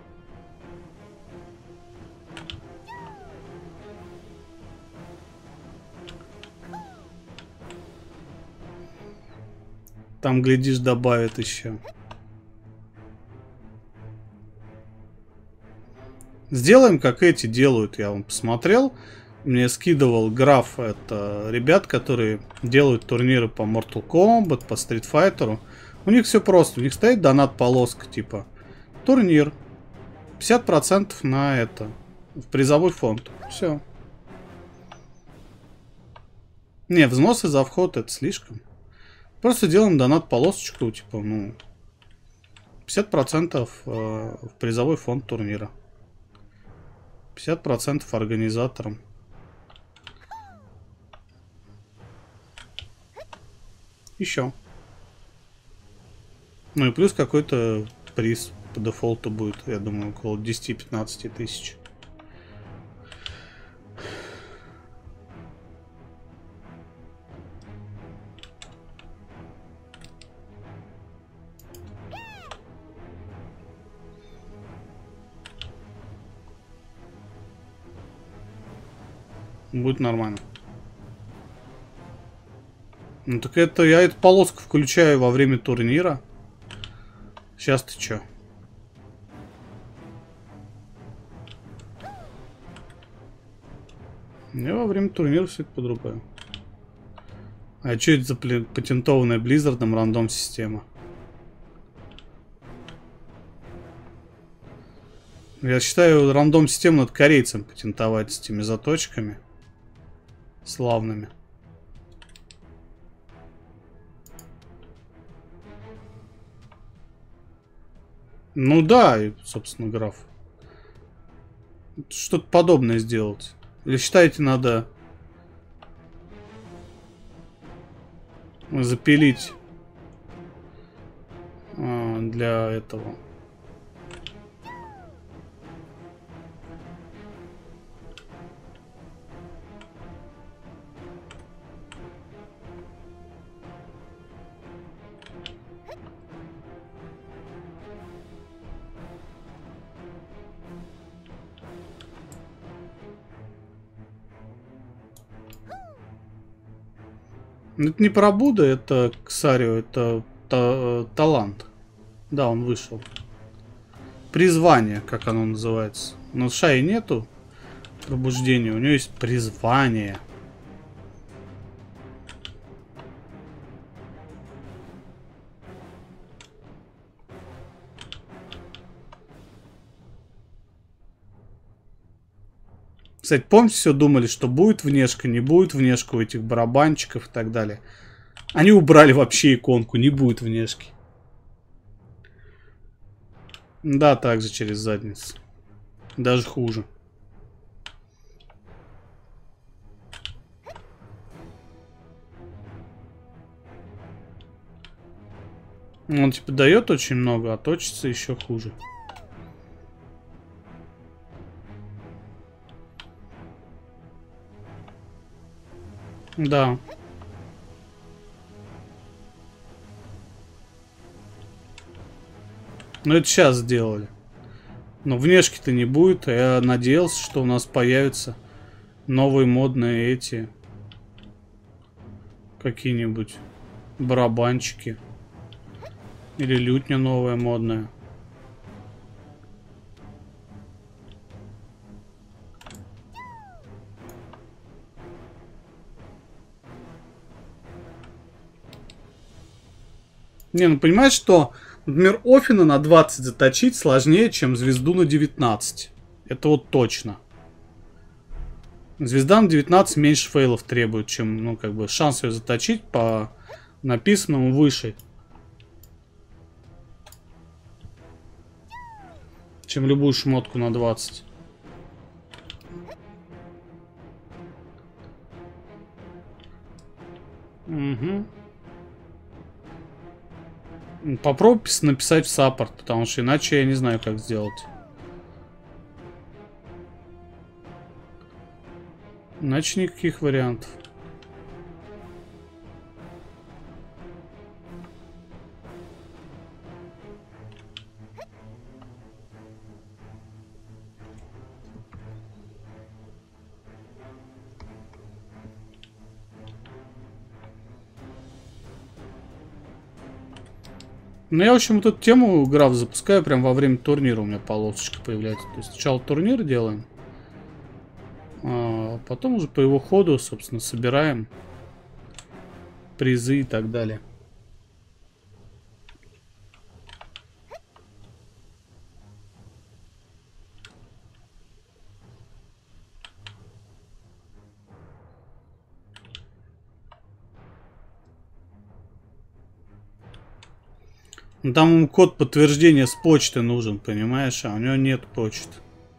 Там, глядишь, добавят еще. Сделаем, как эти делают. Я вам посмотрел. Мне скидывал граф. Это ребят, которые делают турниры по Mortal Kombat, по Street Fighter. У них все просто. У них стоит донат-полоска, типа. Турнир. пятьдесят процентов на это. В призовой фонд. Все. Не, взносы за вход это слишком. Просто делаем донат-полосочку, типа, ну, пятьдесят процентов в призовой фонд турнира. пятьдесят процентов организаторам. Еще. Ну и плюс какой-то приз по дефолту будет, я думаю, около десяти-пятнадцати тысяч. Будет нормально. Ну так это я эту полоску включаю во время турнира. Сейчас ты чё? Я во время турнира все это по-другому. А что это за патентованная Blizzard'ом рандом система? Я считаю, рандом систему надо корейцам патентовать с этими заточками. Славными. Ну да, и, собственно, граф. Что-то подобное сделать. Или считаете, надо запилить а, для этого? Это не про Будда, это Ксарио, это та, талант. Да, он вышел. Призвание, как оно называется. Но в Шае нету пробуждения, у него есть призвание. Кстати, помните, все думали, что будет внешка, не будет внешка у этих барабанчиков и так далее. Они убрали вообще иконку, не будет внешки. Да, также через задницу. Даже хуже. Он типа дает очень много, а точится еще хуже. Да. Ну это сейчас сделали. Но внешки-то не будет. Я надеялся, что у нас появятся новые модные эти какие-нибудь барабанчики. Или лютня новая модная. Не, ну понимаешь, что, например, Оффена на двадцать заточить сложнее, чем звезду на девятнадцать. Это вот точно. Звезда на девятнадцать меньше фейлов требует, чем, ну, как бы, шанс ее заточить по написанному выше. Чем любую шмотку на двадцать. Угу. Попробуй написать в саппорт, потому что иначе я не знаю, как сделать. Иначе никаких вариантов. Ну, я, в общем, вот эту тему граф запускаю прям во время турнира, у меня полосочка появляется. То есть сначала турнир делаем, а потом уже по его ходу, собственно, собираем призы и так далее. Там ему код подтверждения с почты нужен, понимаешь? А у него нет почты.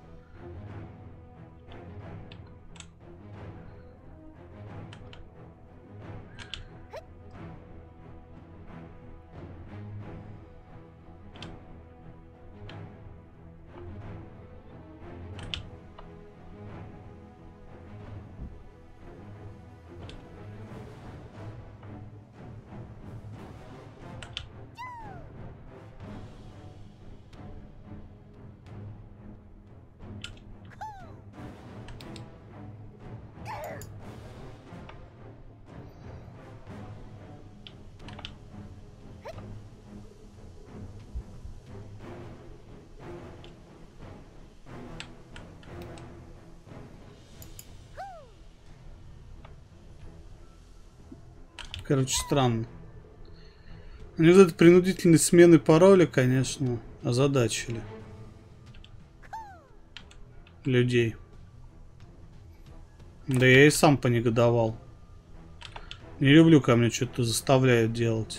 Короче, странно. Они вот этой принудительной смены пароля, конечно, озадачили людей. Да я и сам понегодовал. Не люблю, когда мне что-то заставляют делать.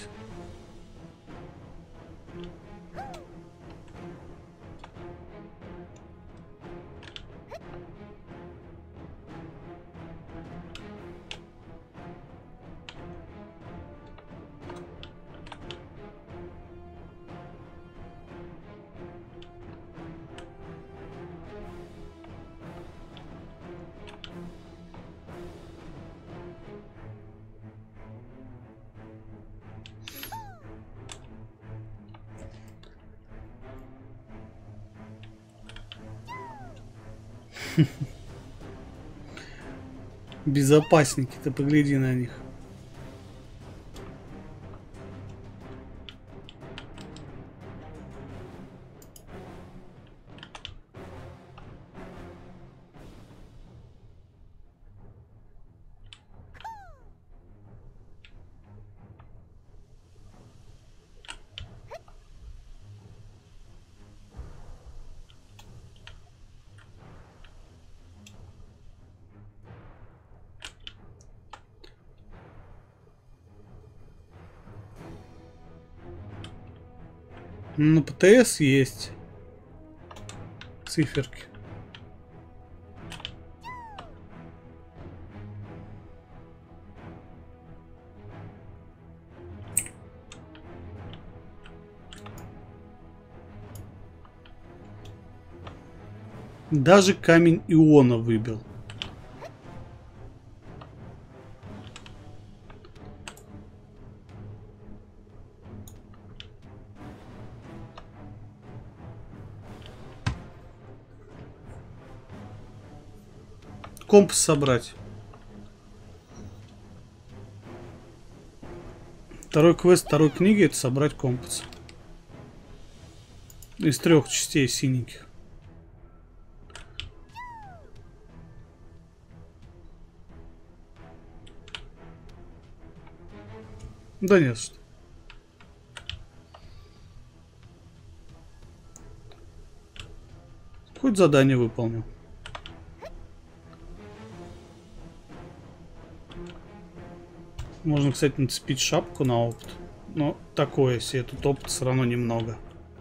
Безопасники-то, погляди на них. На ПТС есть циферки. Даже камень Иона выбил. Компас собрать. Второй квест второй книги — это собрать компас. Из трех частей синеньких. Да нет, что. Хоть задание выполнил. Можно, кстати, нацепить шапку на опыт. Но такое себе, тут опыта все равно немного.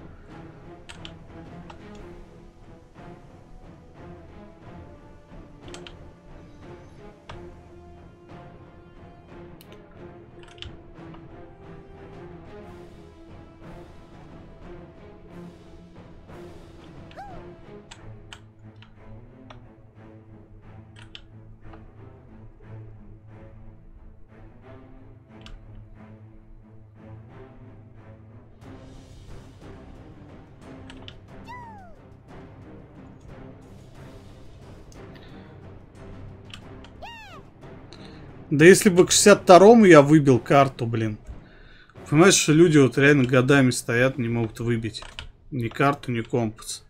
Да если бы к шестьдесят второму я выбил карту, блин. Понимаешь, что люди вот реально годами стоят, не могут выбить ни карту, ни компас.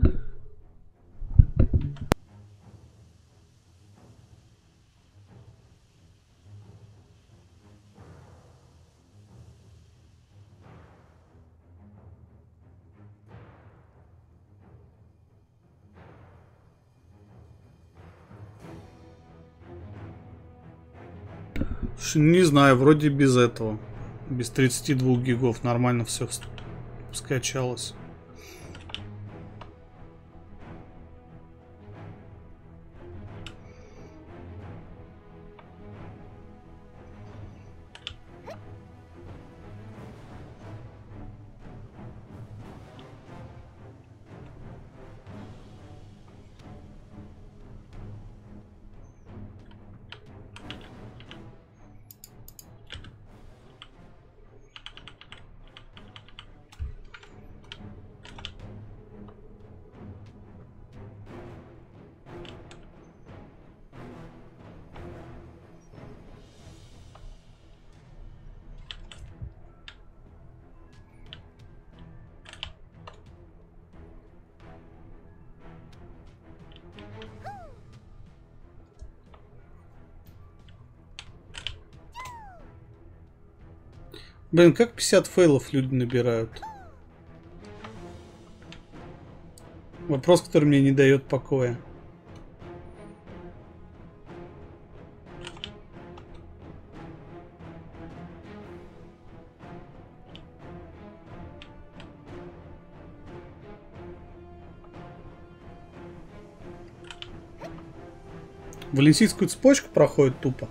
Не знаю, вроде без этого. Без тридцати двух гигов нормально все скачалось. Блин, как пятьдесят фейлов люди набирают? Вопрос, который мне не дает покоя. Валенсийскую цепочку проходит тупо.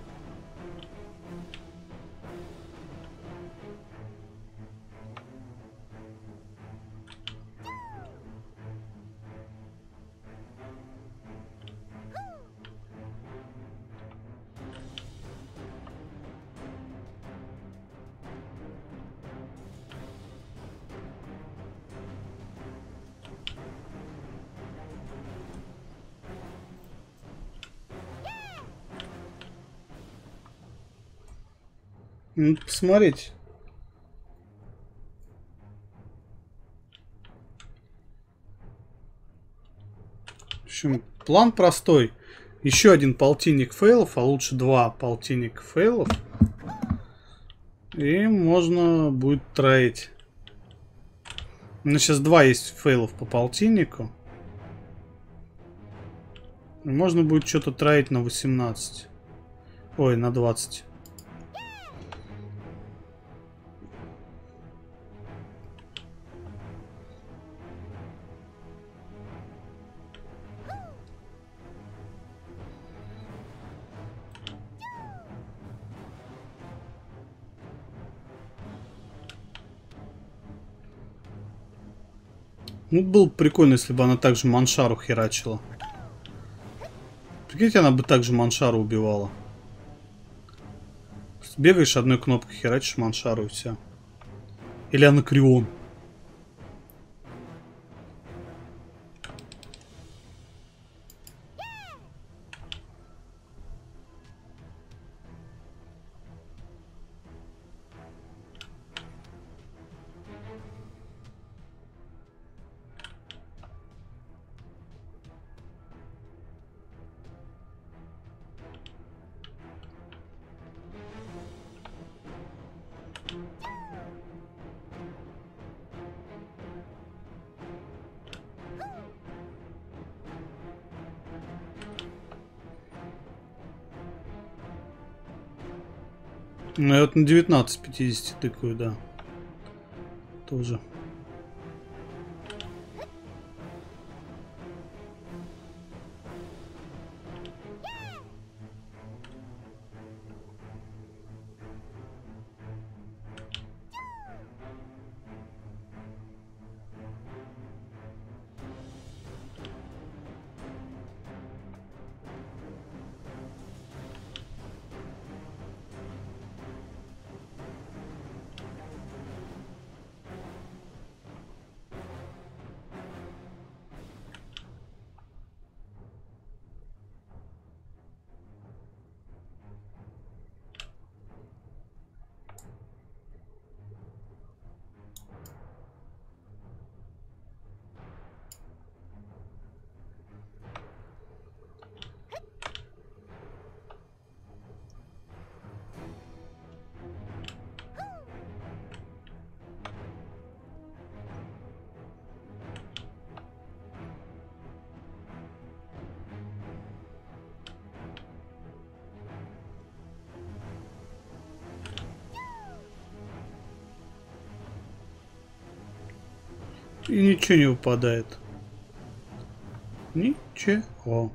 Ну, посмотрите. В общем, план простой. Еще один полтинник фейлов, а лучше два полтинника фейлов. И можно будет троить. У меня сейчас два есть фейлов по полтиннику. И можно будет что-то троить на восемнадцать. Ой, на двадцать. Ну, было бы прикольно, если бы она также Маншару херачила. Прикиньте, она бы также Маншару убивала. Бегаешь одной кнопкой, херачишь Маншару и все. Или Анакреон. Ну, я вот на девятнадцать пятьдесят тыкаю, да. Тоже. И ничего не выпадает. Ничего.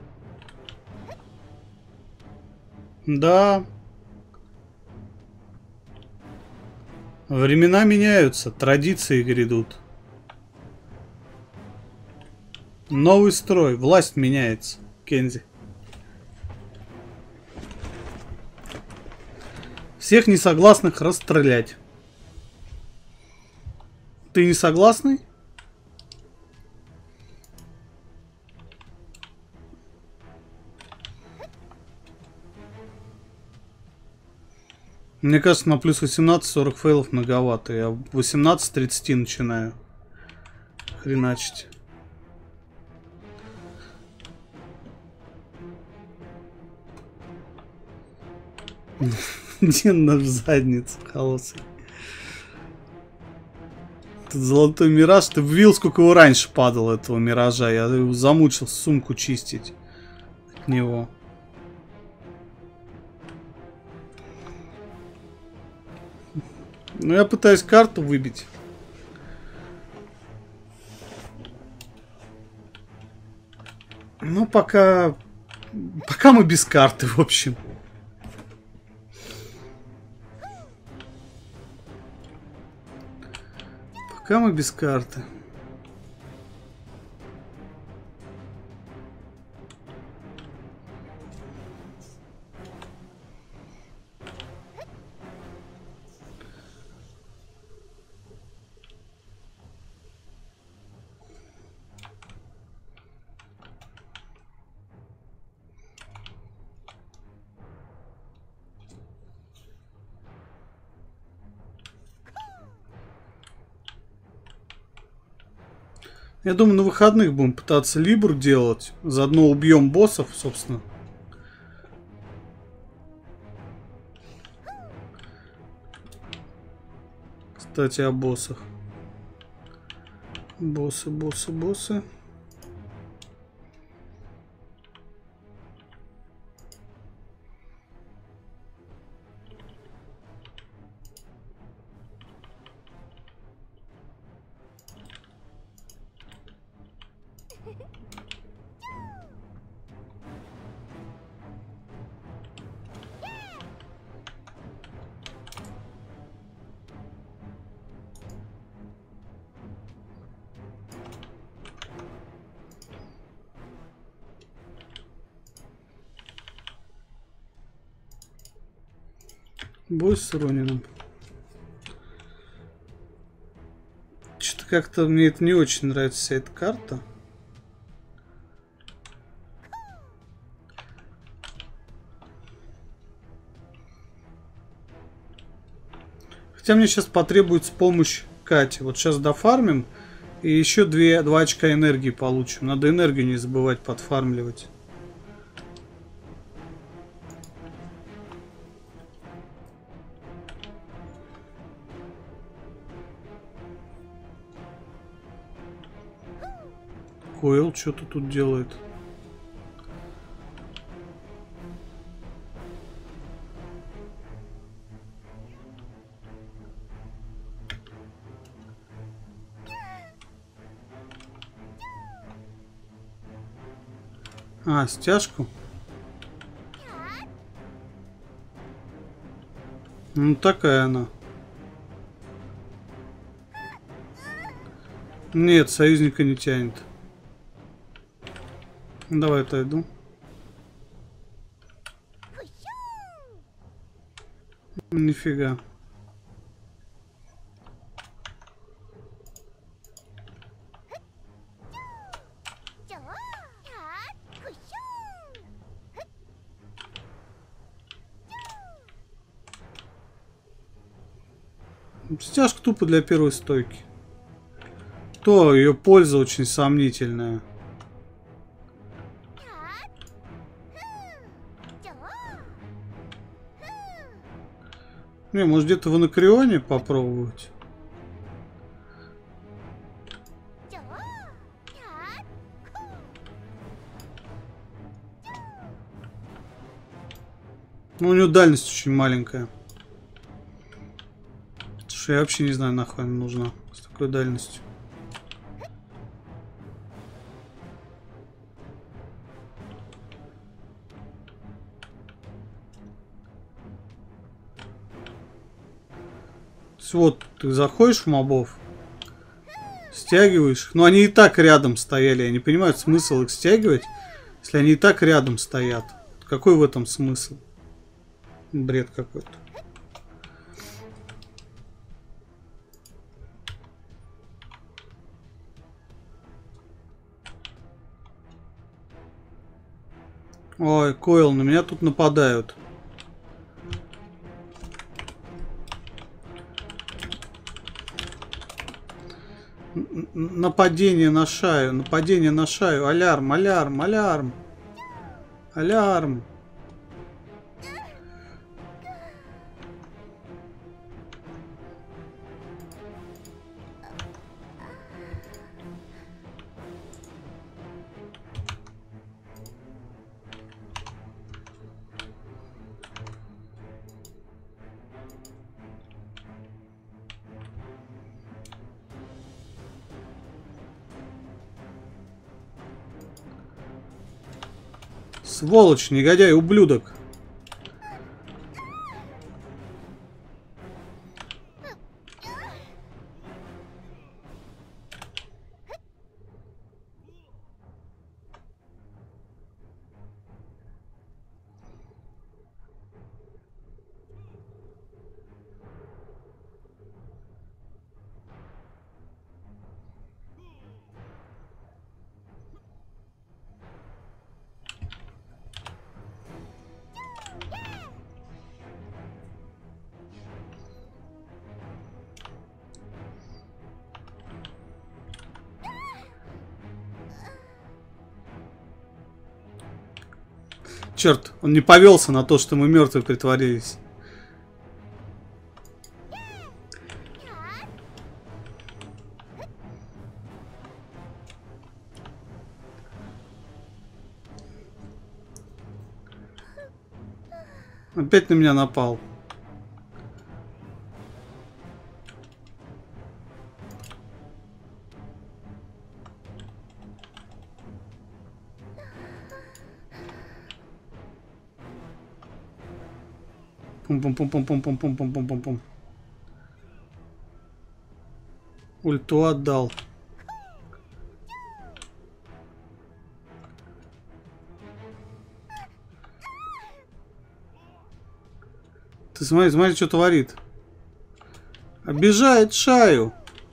Да. Времена меняются, традиции грядут. Новый строй, власть меняется, Кензи. Всех несогласных расстрелять. Ты не согласный? Мне кажется, на плюс восемнадцать сорок фейлов многовато. Я восемнадцать тридцать начинаю хреначить. Дин в задницу, холосый. Тут золотой мираж. Ты ввил, сколько его раньше падало, этого миража. Я его замучил сумку чистить от него. Ну, я пытаюсь карту выбить. Ну, пока... Пока мы без карты, в общем. Пока мы без карты. Я думаю, на выходных будем пытаться Либру делать. Заодно убьем боссов, собственно. Кстати, о боссах. Боссы, боссы, боссы. Бой с Ронином. Что-то как-то мне это не очень нравится, вся эта карта. Хотя мне сейчас потребуется помощь Кати. Вот сейчас дофармим. И еще две, два очка энергии получим. Надо энергию не забывать подфармливать. Койл что-то тут делает. А, стяжку? Ну, такая она. Нет, союзника не тянет. Давай отойду. Нифига. Стяжка тупо для первой стойки. То ее польза очень сомнительная. Не, может где-то в Анакреоне попробовать? Ну, у него дальность очень маленькая. Слушай, я вообще не знаю, нахуй она нужна с такой дальностью. Вот, ты заходишь в мобов, стягиваешь. Но они и так рядом стояли. Я не понимаю смысл их стягивать, если они и так рядом стоят. Какой в этом смысл? Бред какой-то. Ой, Койл, на меня тут нападают. Нападение на шаю, нападение на шаю. Алярм, алярм, алярм. Алярм. Сволочь, негодяй, ублюдок. Черт, он не повелся на то, что мы мертвые притворились. Опять на меня напал. Пум-пум-пум-пум-пум-пум-пум-пум-пум-пум. Ульту отдал. Ты Ты смотри, смотри, что творит. Обижает Шаю.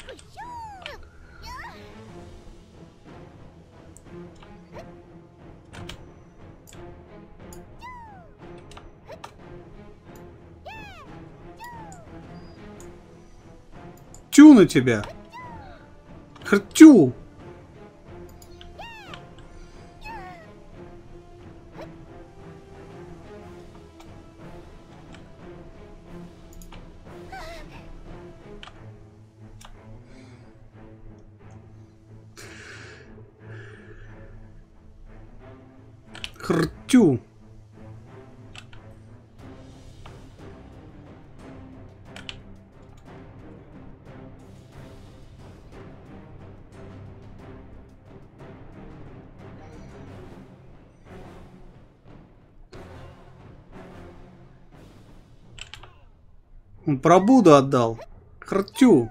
Тю на тебя. Хртю. Хртю. Он пробуду отдал. Хртю.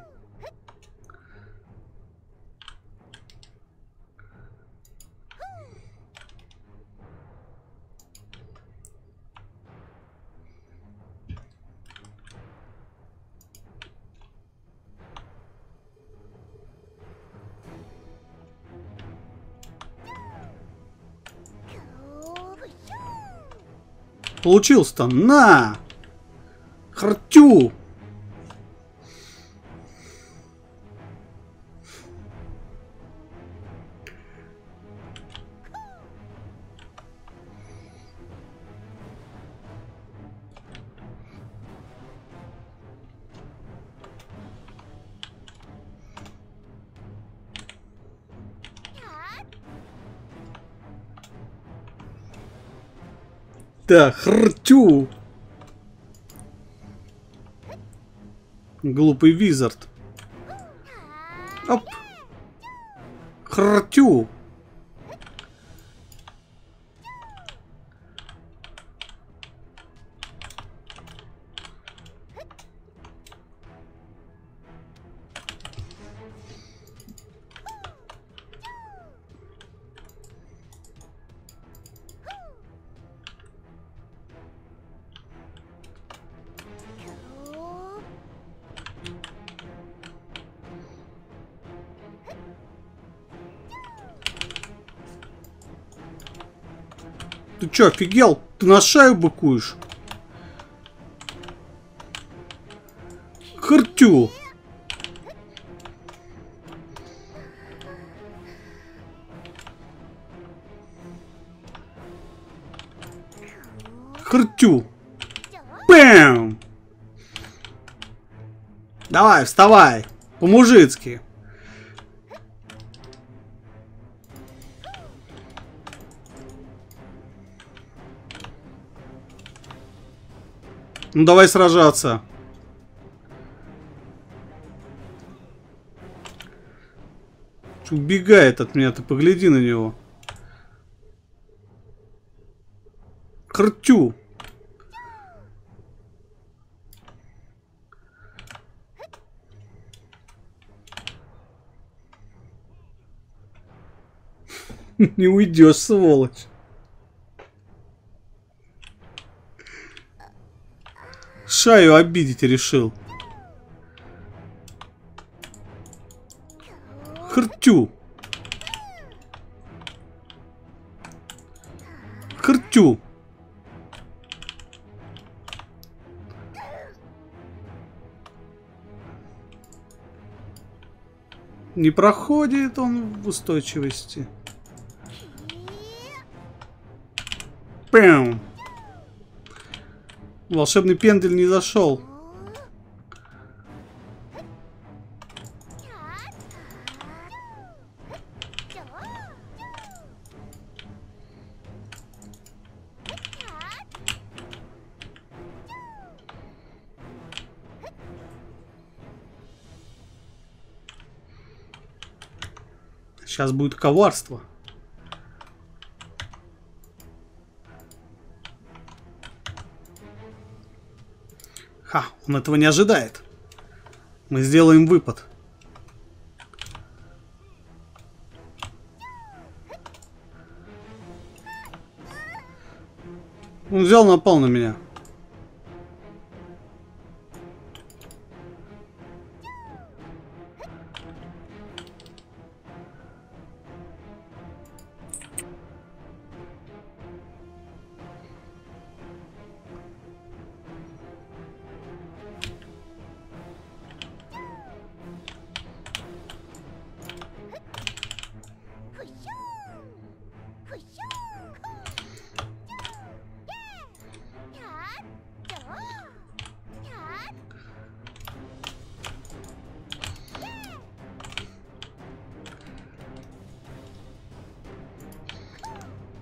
Получился-то. На! Хртю! Да, хртю! Глупый визард. Оп. Хртю. Ты чё, офигел? Ты на шаю быкуешь? Хртю. Хртю. Бэм! Давай, вставай. По-мужицки. Ну давай сражаться. Чё убегает от меня, ты погляди на него. Хртю. Не уйдешь, сволочь. Шаю обидеть решил. Хртю. Хртю. Не проходит он в устойчивости. Пэм. Волшебный пендель не зашел. Сейчас будет коварство. Ха, он этого не ожидает. Мы сделаем выпад. Он взял, напал на меня.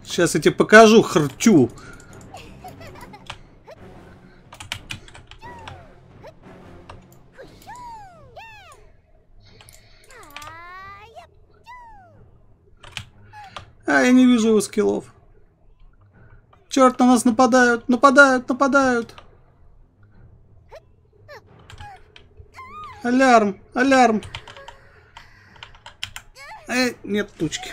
Сейчас я тебе покажу хртю. А, я не вижу его скиллов. Черт, на нас нападают, нападают, нападают. Алярм, алярм. Э, нет тучки.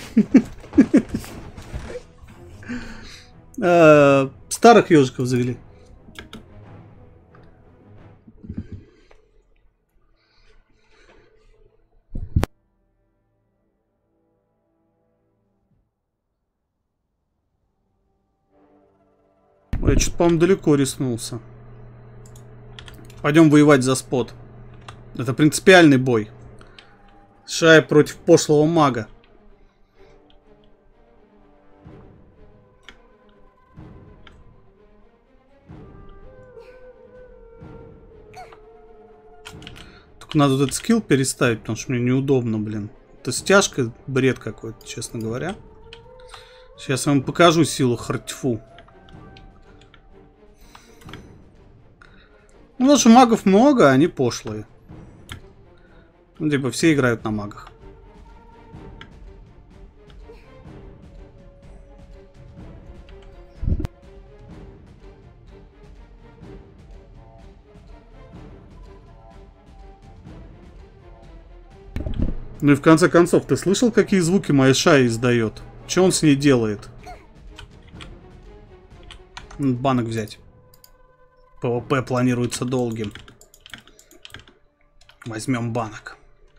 Старых ежиков завели. Я что-то, по-моему, далеко риснулся. Пойдем воевать за спот. Это принципиальный бой. Шай против пошлого мага. Только надо вот этот скилл переставить, потому что мне неудобно, блин. Это стяжка, бред какой-то, честно говоря. Сейчас я вам покажу силу хартфу. Ну, потому что магов много, а они пошлые. Ну, типа, все играют на магах. Ну и в конце концов, ты слышал, какие звуки моя Шай издает? Что он с ней делает? Банок взять. ПВП планируется долгим. Возьмем банок.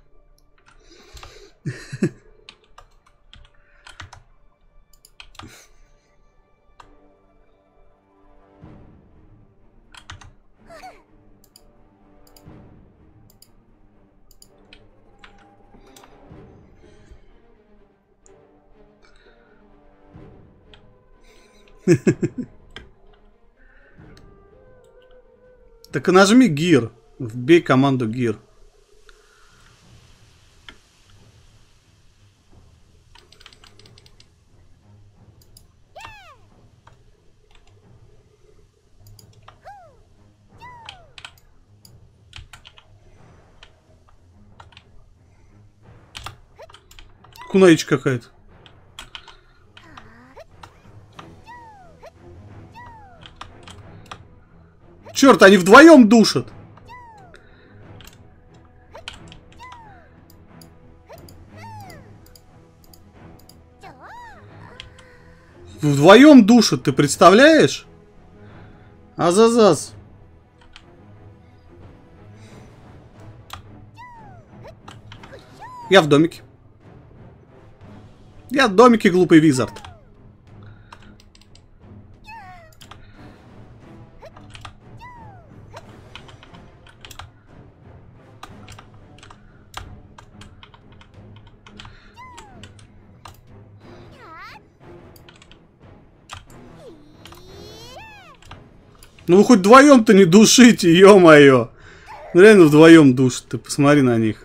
Так и нажми гир. Вбей команду гир. Кунаич какая-то. Черт, они вдвоем душат. Вдвоем душат, ты представляешь? Азазаз. Я в домике. Я в домике, глупый визард. Ну вы хоть вдвоем-то не душите, ё-моё. Ну реально вдвоем душат, ты посмотри на них.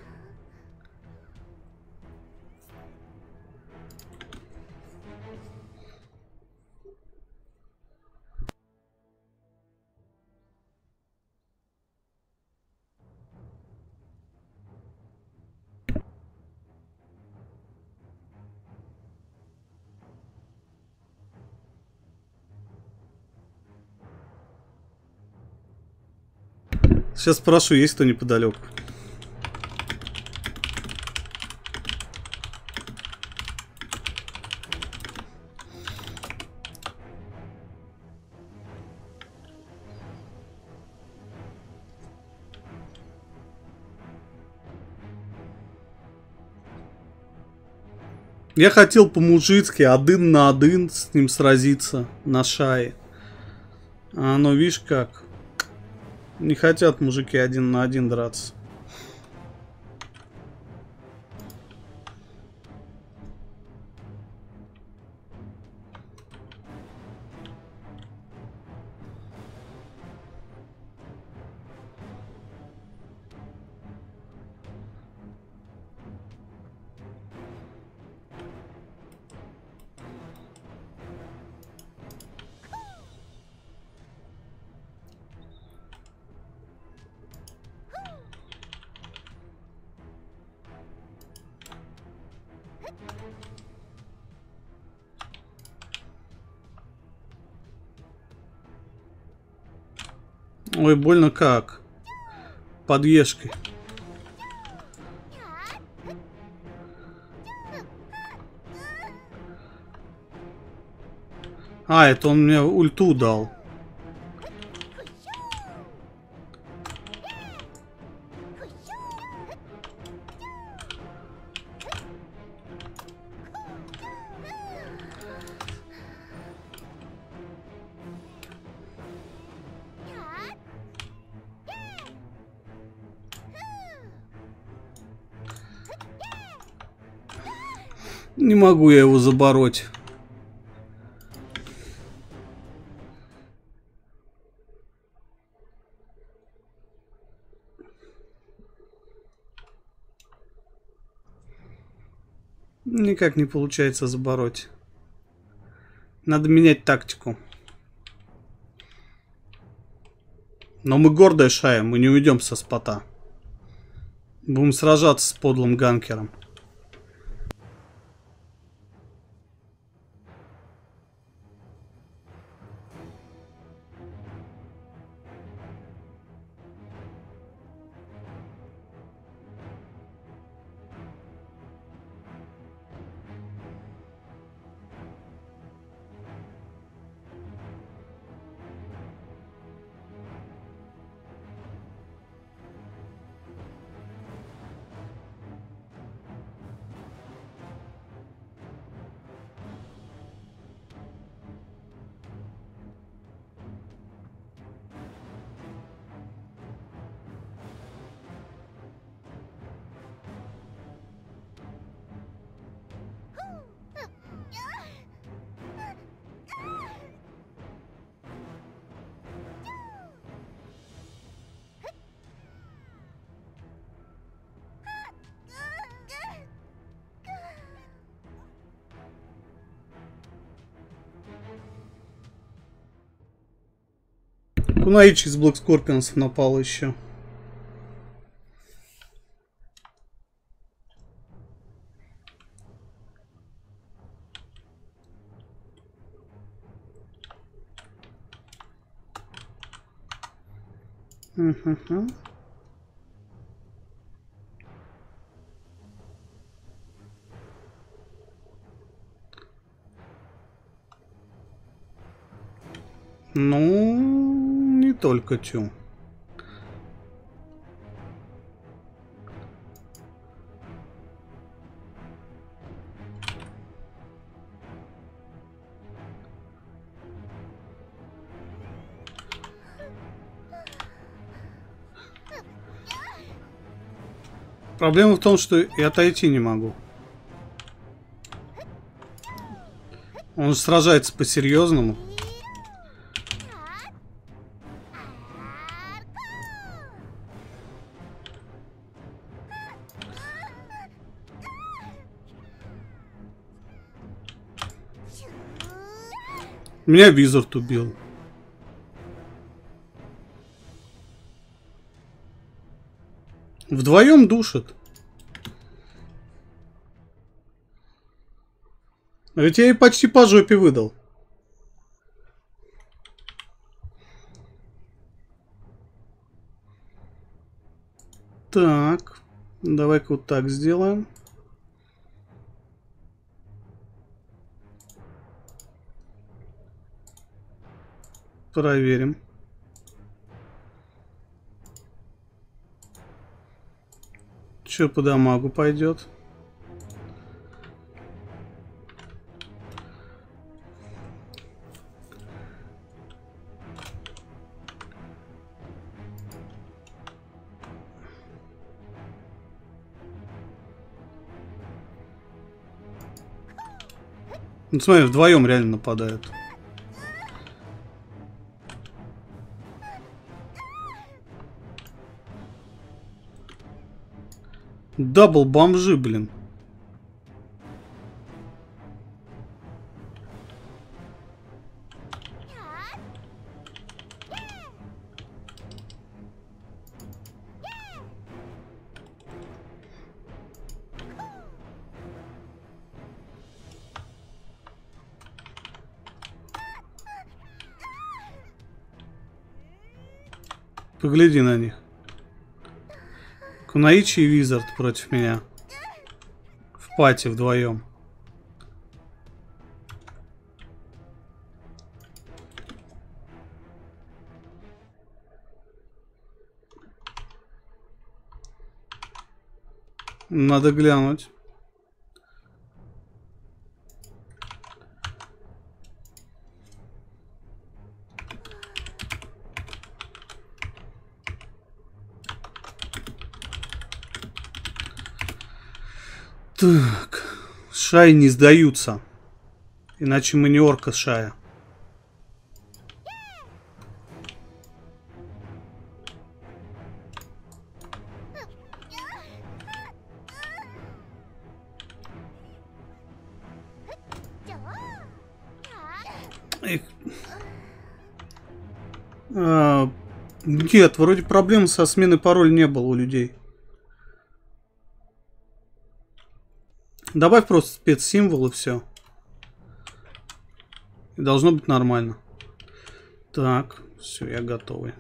Сейчас спрошу, есть кто неподалеку. Я хотел по-мужицки один на один с ним сразиться на Шае. А ну видишь как. Не хотят мужики один на один драться. Ой, больно как. Подъешкой. А, это он мне ульту дал. Не могу я его забороть. Никак не получается забороть. Надо менять тактику. Но мы гордая шая, мы не уйдем со спота. Будем сражаться с подлым ганкером. Кунаичи из Black Scorpions напал еще. Угу. Ну, не только тю. Проблема в том, что я отойти не могу. Он сражается по-серьезному. Меня Визард убил. Вдвоем душат. А ведь я ей почти по жопе выдал. Так. Давай-ка вот так сделаем. Проверим. Че по дамагу пойдет? Ну смотри, вдвоем реально нападают. Дабл бомжи, блин. Погляди на них. Кунаичи и Визард против меня. В пати вдвоем. Надо глянуть. Так, Шаи не сдаются. Иначе мы не орка Шая. Эх. А, нет, вроде проблем со сменой пароля не было у людей. Добавь просто спецсимвол и все. И должно быть нормально. Так, все, я готовый.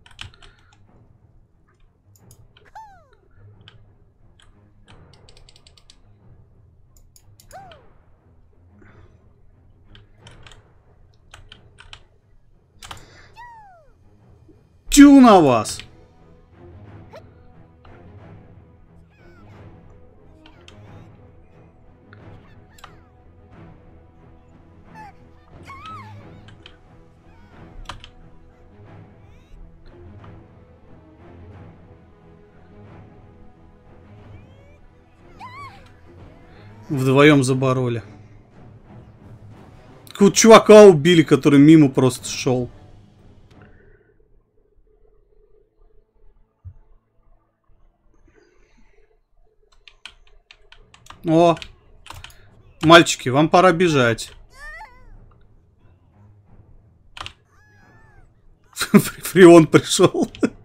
Тю на вас! Вдвоем забороли. Какого-то чувака убили, который мимо просто шел. О, мальчики, вам пора бежать. Фреон пришел.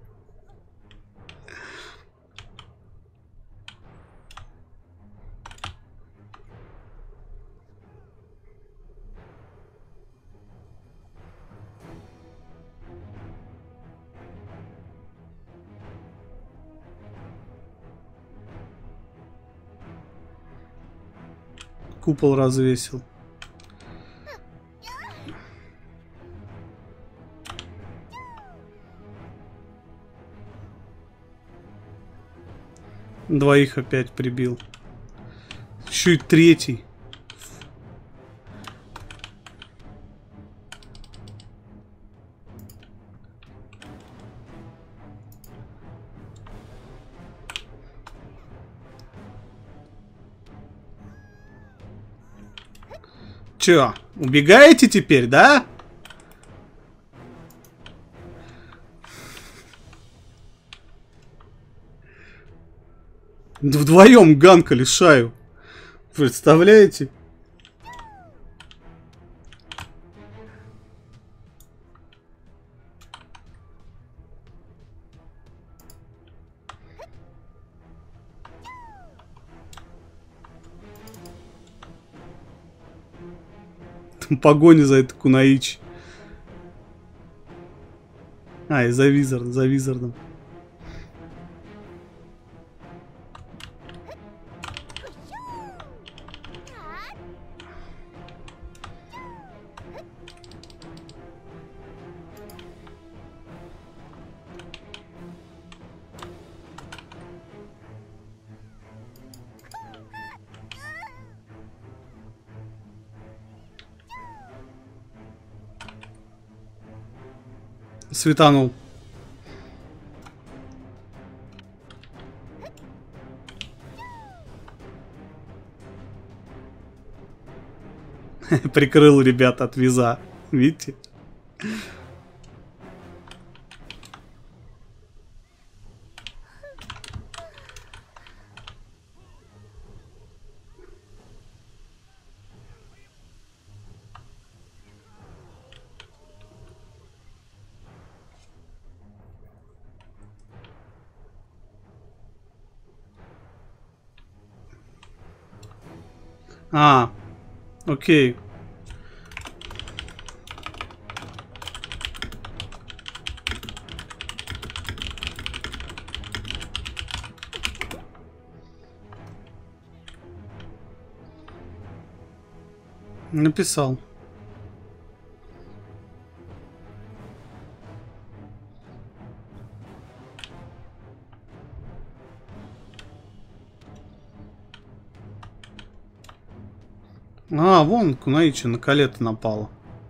Купол развесил. Двоих опять прибил. Еще и третий. Че, убегаете теперь, да? Вдвоем ганкали Шаю. Представляете? Там погоня за это Кунаичи. А, и за Визард, за Визардом. Светанул. Прикрыл ребят от виза. Видите? А, окей. Написал. А, вон Кунаичи на колето напала.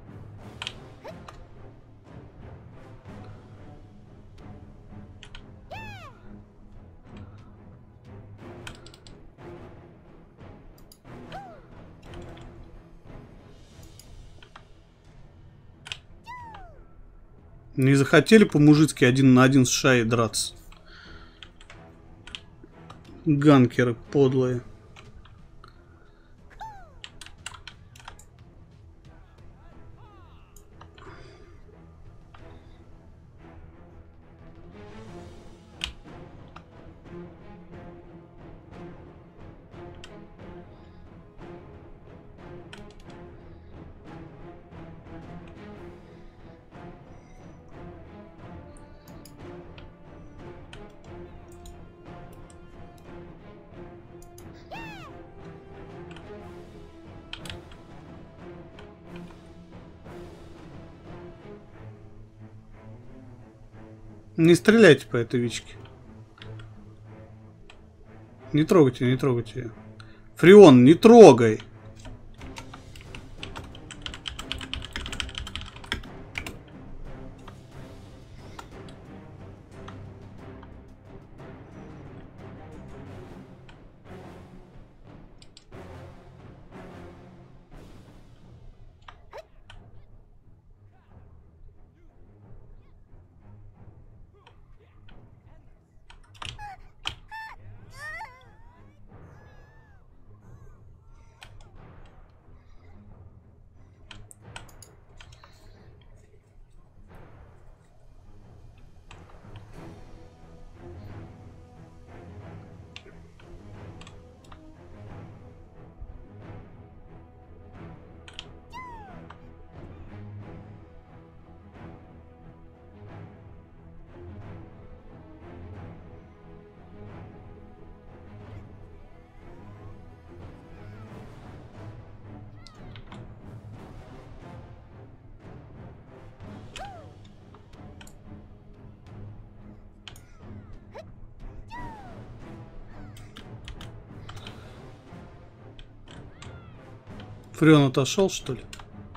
Не захотели по-мужицки один на один с Шаей драться. Ганкеры подлые. Не стреляйте по этой Вичке. Не трогайте, не трогайте ее. Фреон, не трогай. Фреон отошел, что ли?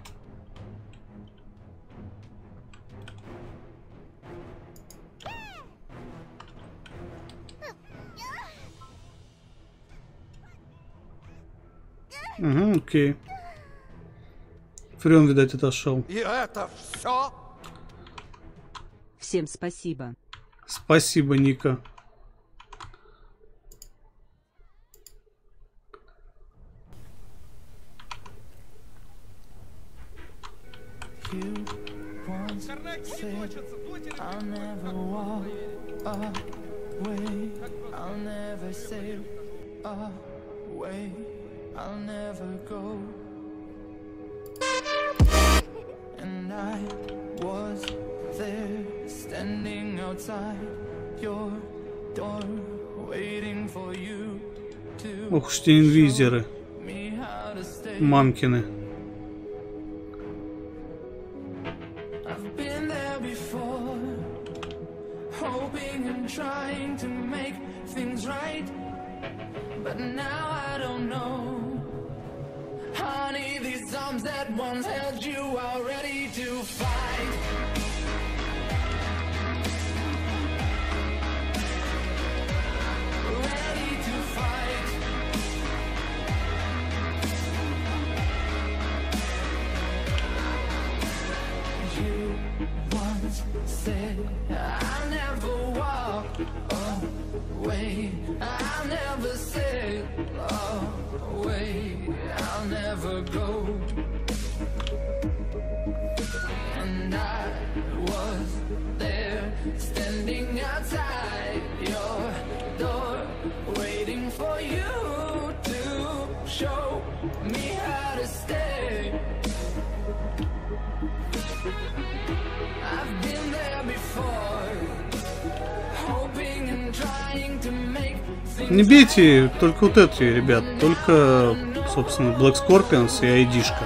Угу, окей. Фреон, видать, отошел. И это все? Всем спасибо. Спасибо, Ника. You once said I'll never walk away, I'll never sail away, I'll never go. And I was there standing outside your door waiting for you to Ох уж те инвизеры. me how to stay. Мамкины. I've been there before, hoping and trying to make things right, but now I don't know. Honey, these arms that once held you are ready to fight. Ready to fight. You once said I'll never walk away, I'll never sail away, I'll never go. And I was there standing outside your door waiting for you to show me how to stay. I've been there before, hoping and trying to make things Не бейте только вот эти, ребят. Только собственно, Black Scorpions и айдишка.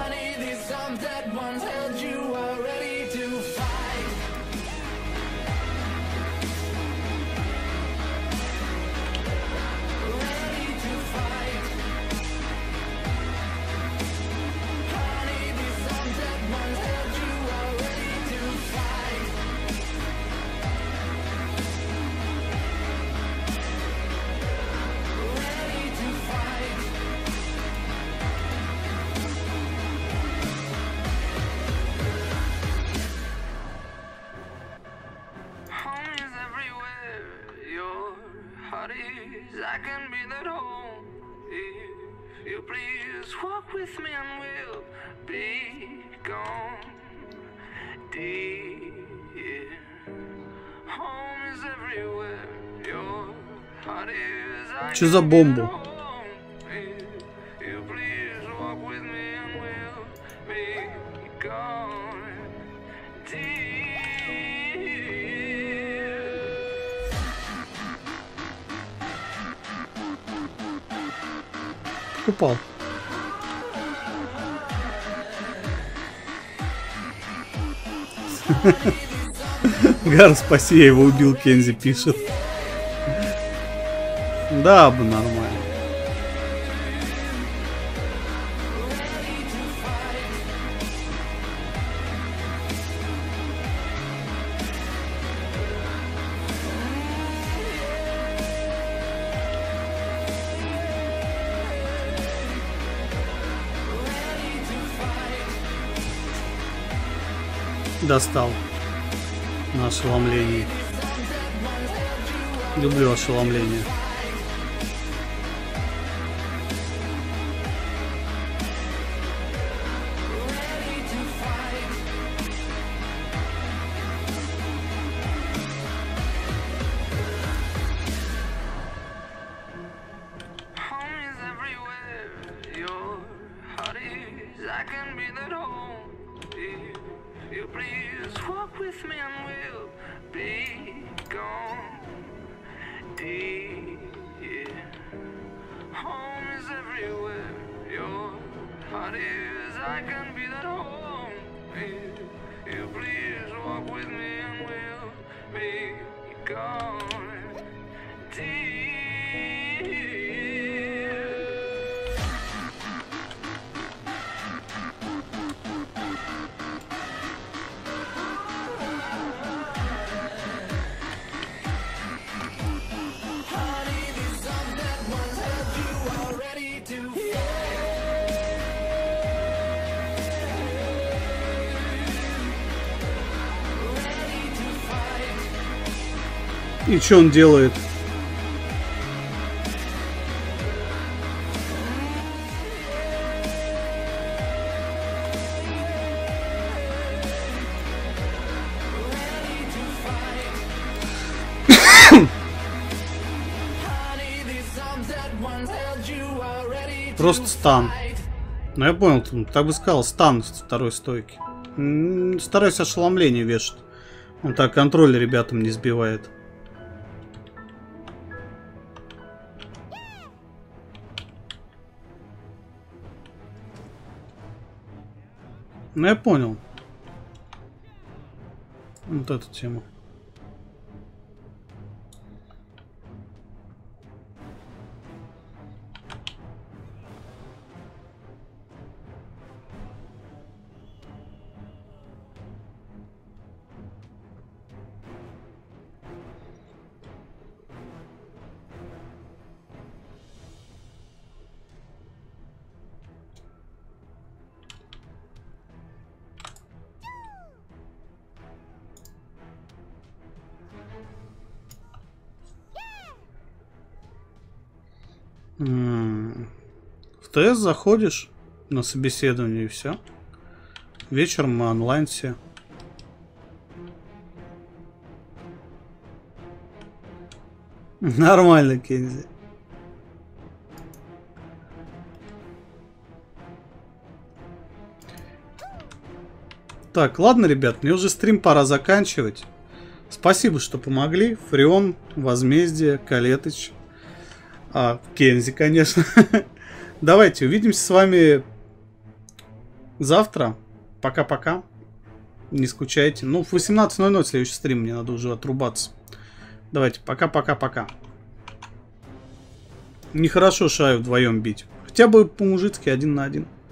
I can be that home if you please walk with me and we'll be gone. Dear, home is everywhere. Your heart is. I Что за can be бомбу? that home if you please walk with me and we'll be gone. Dear. Упал. Гар, спаси, я его убил, Кензи пишет. Да, бы нормально. Достал на ошеломлении. Люблю ошеломление. И что он делает? Просто стан. Ну я понял, так бы сказал, стан с второй стойки. М-м, стараюсь ошеломление вешать. Он так контроль ребятам не сбивает. Ну я понял. Вот эту тему. В ТС заходишь на собеседование и все. Вечером мы онлайн все. Нормально, Кензи. Так, ладно, ребят, мне уже стрим пора заканчивать. Спасибо, что помогли. Фреон, Возмездие, Калетыч. А, Кензи, конечно. Давайте, увидимся с вами завтра. Пока-пока. Не скучайте. Ну, в восемнадцать ноль ноль следующий стрим, мне надо уже отрубаться. Давайте, пока-пока-пока. Нехорошо Шаю вдвоем бить. Хотя бы по-мужицки один на один.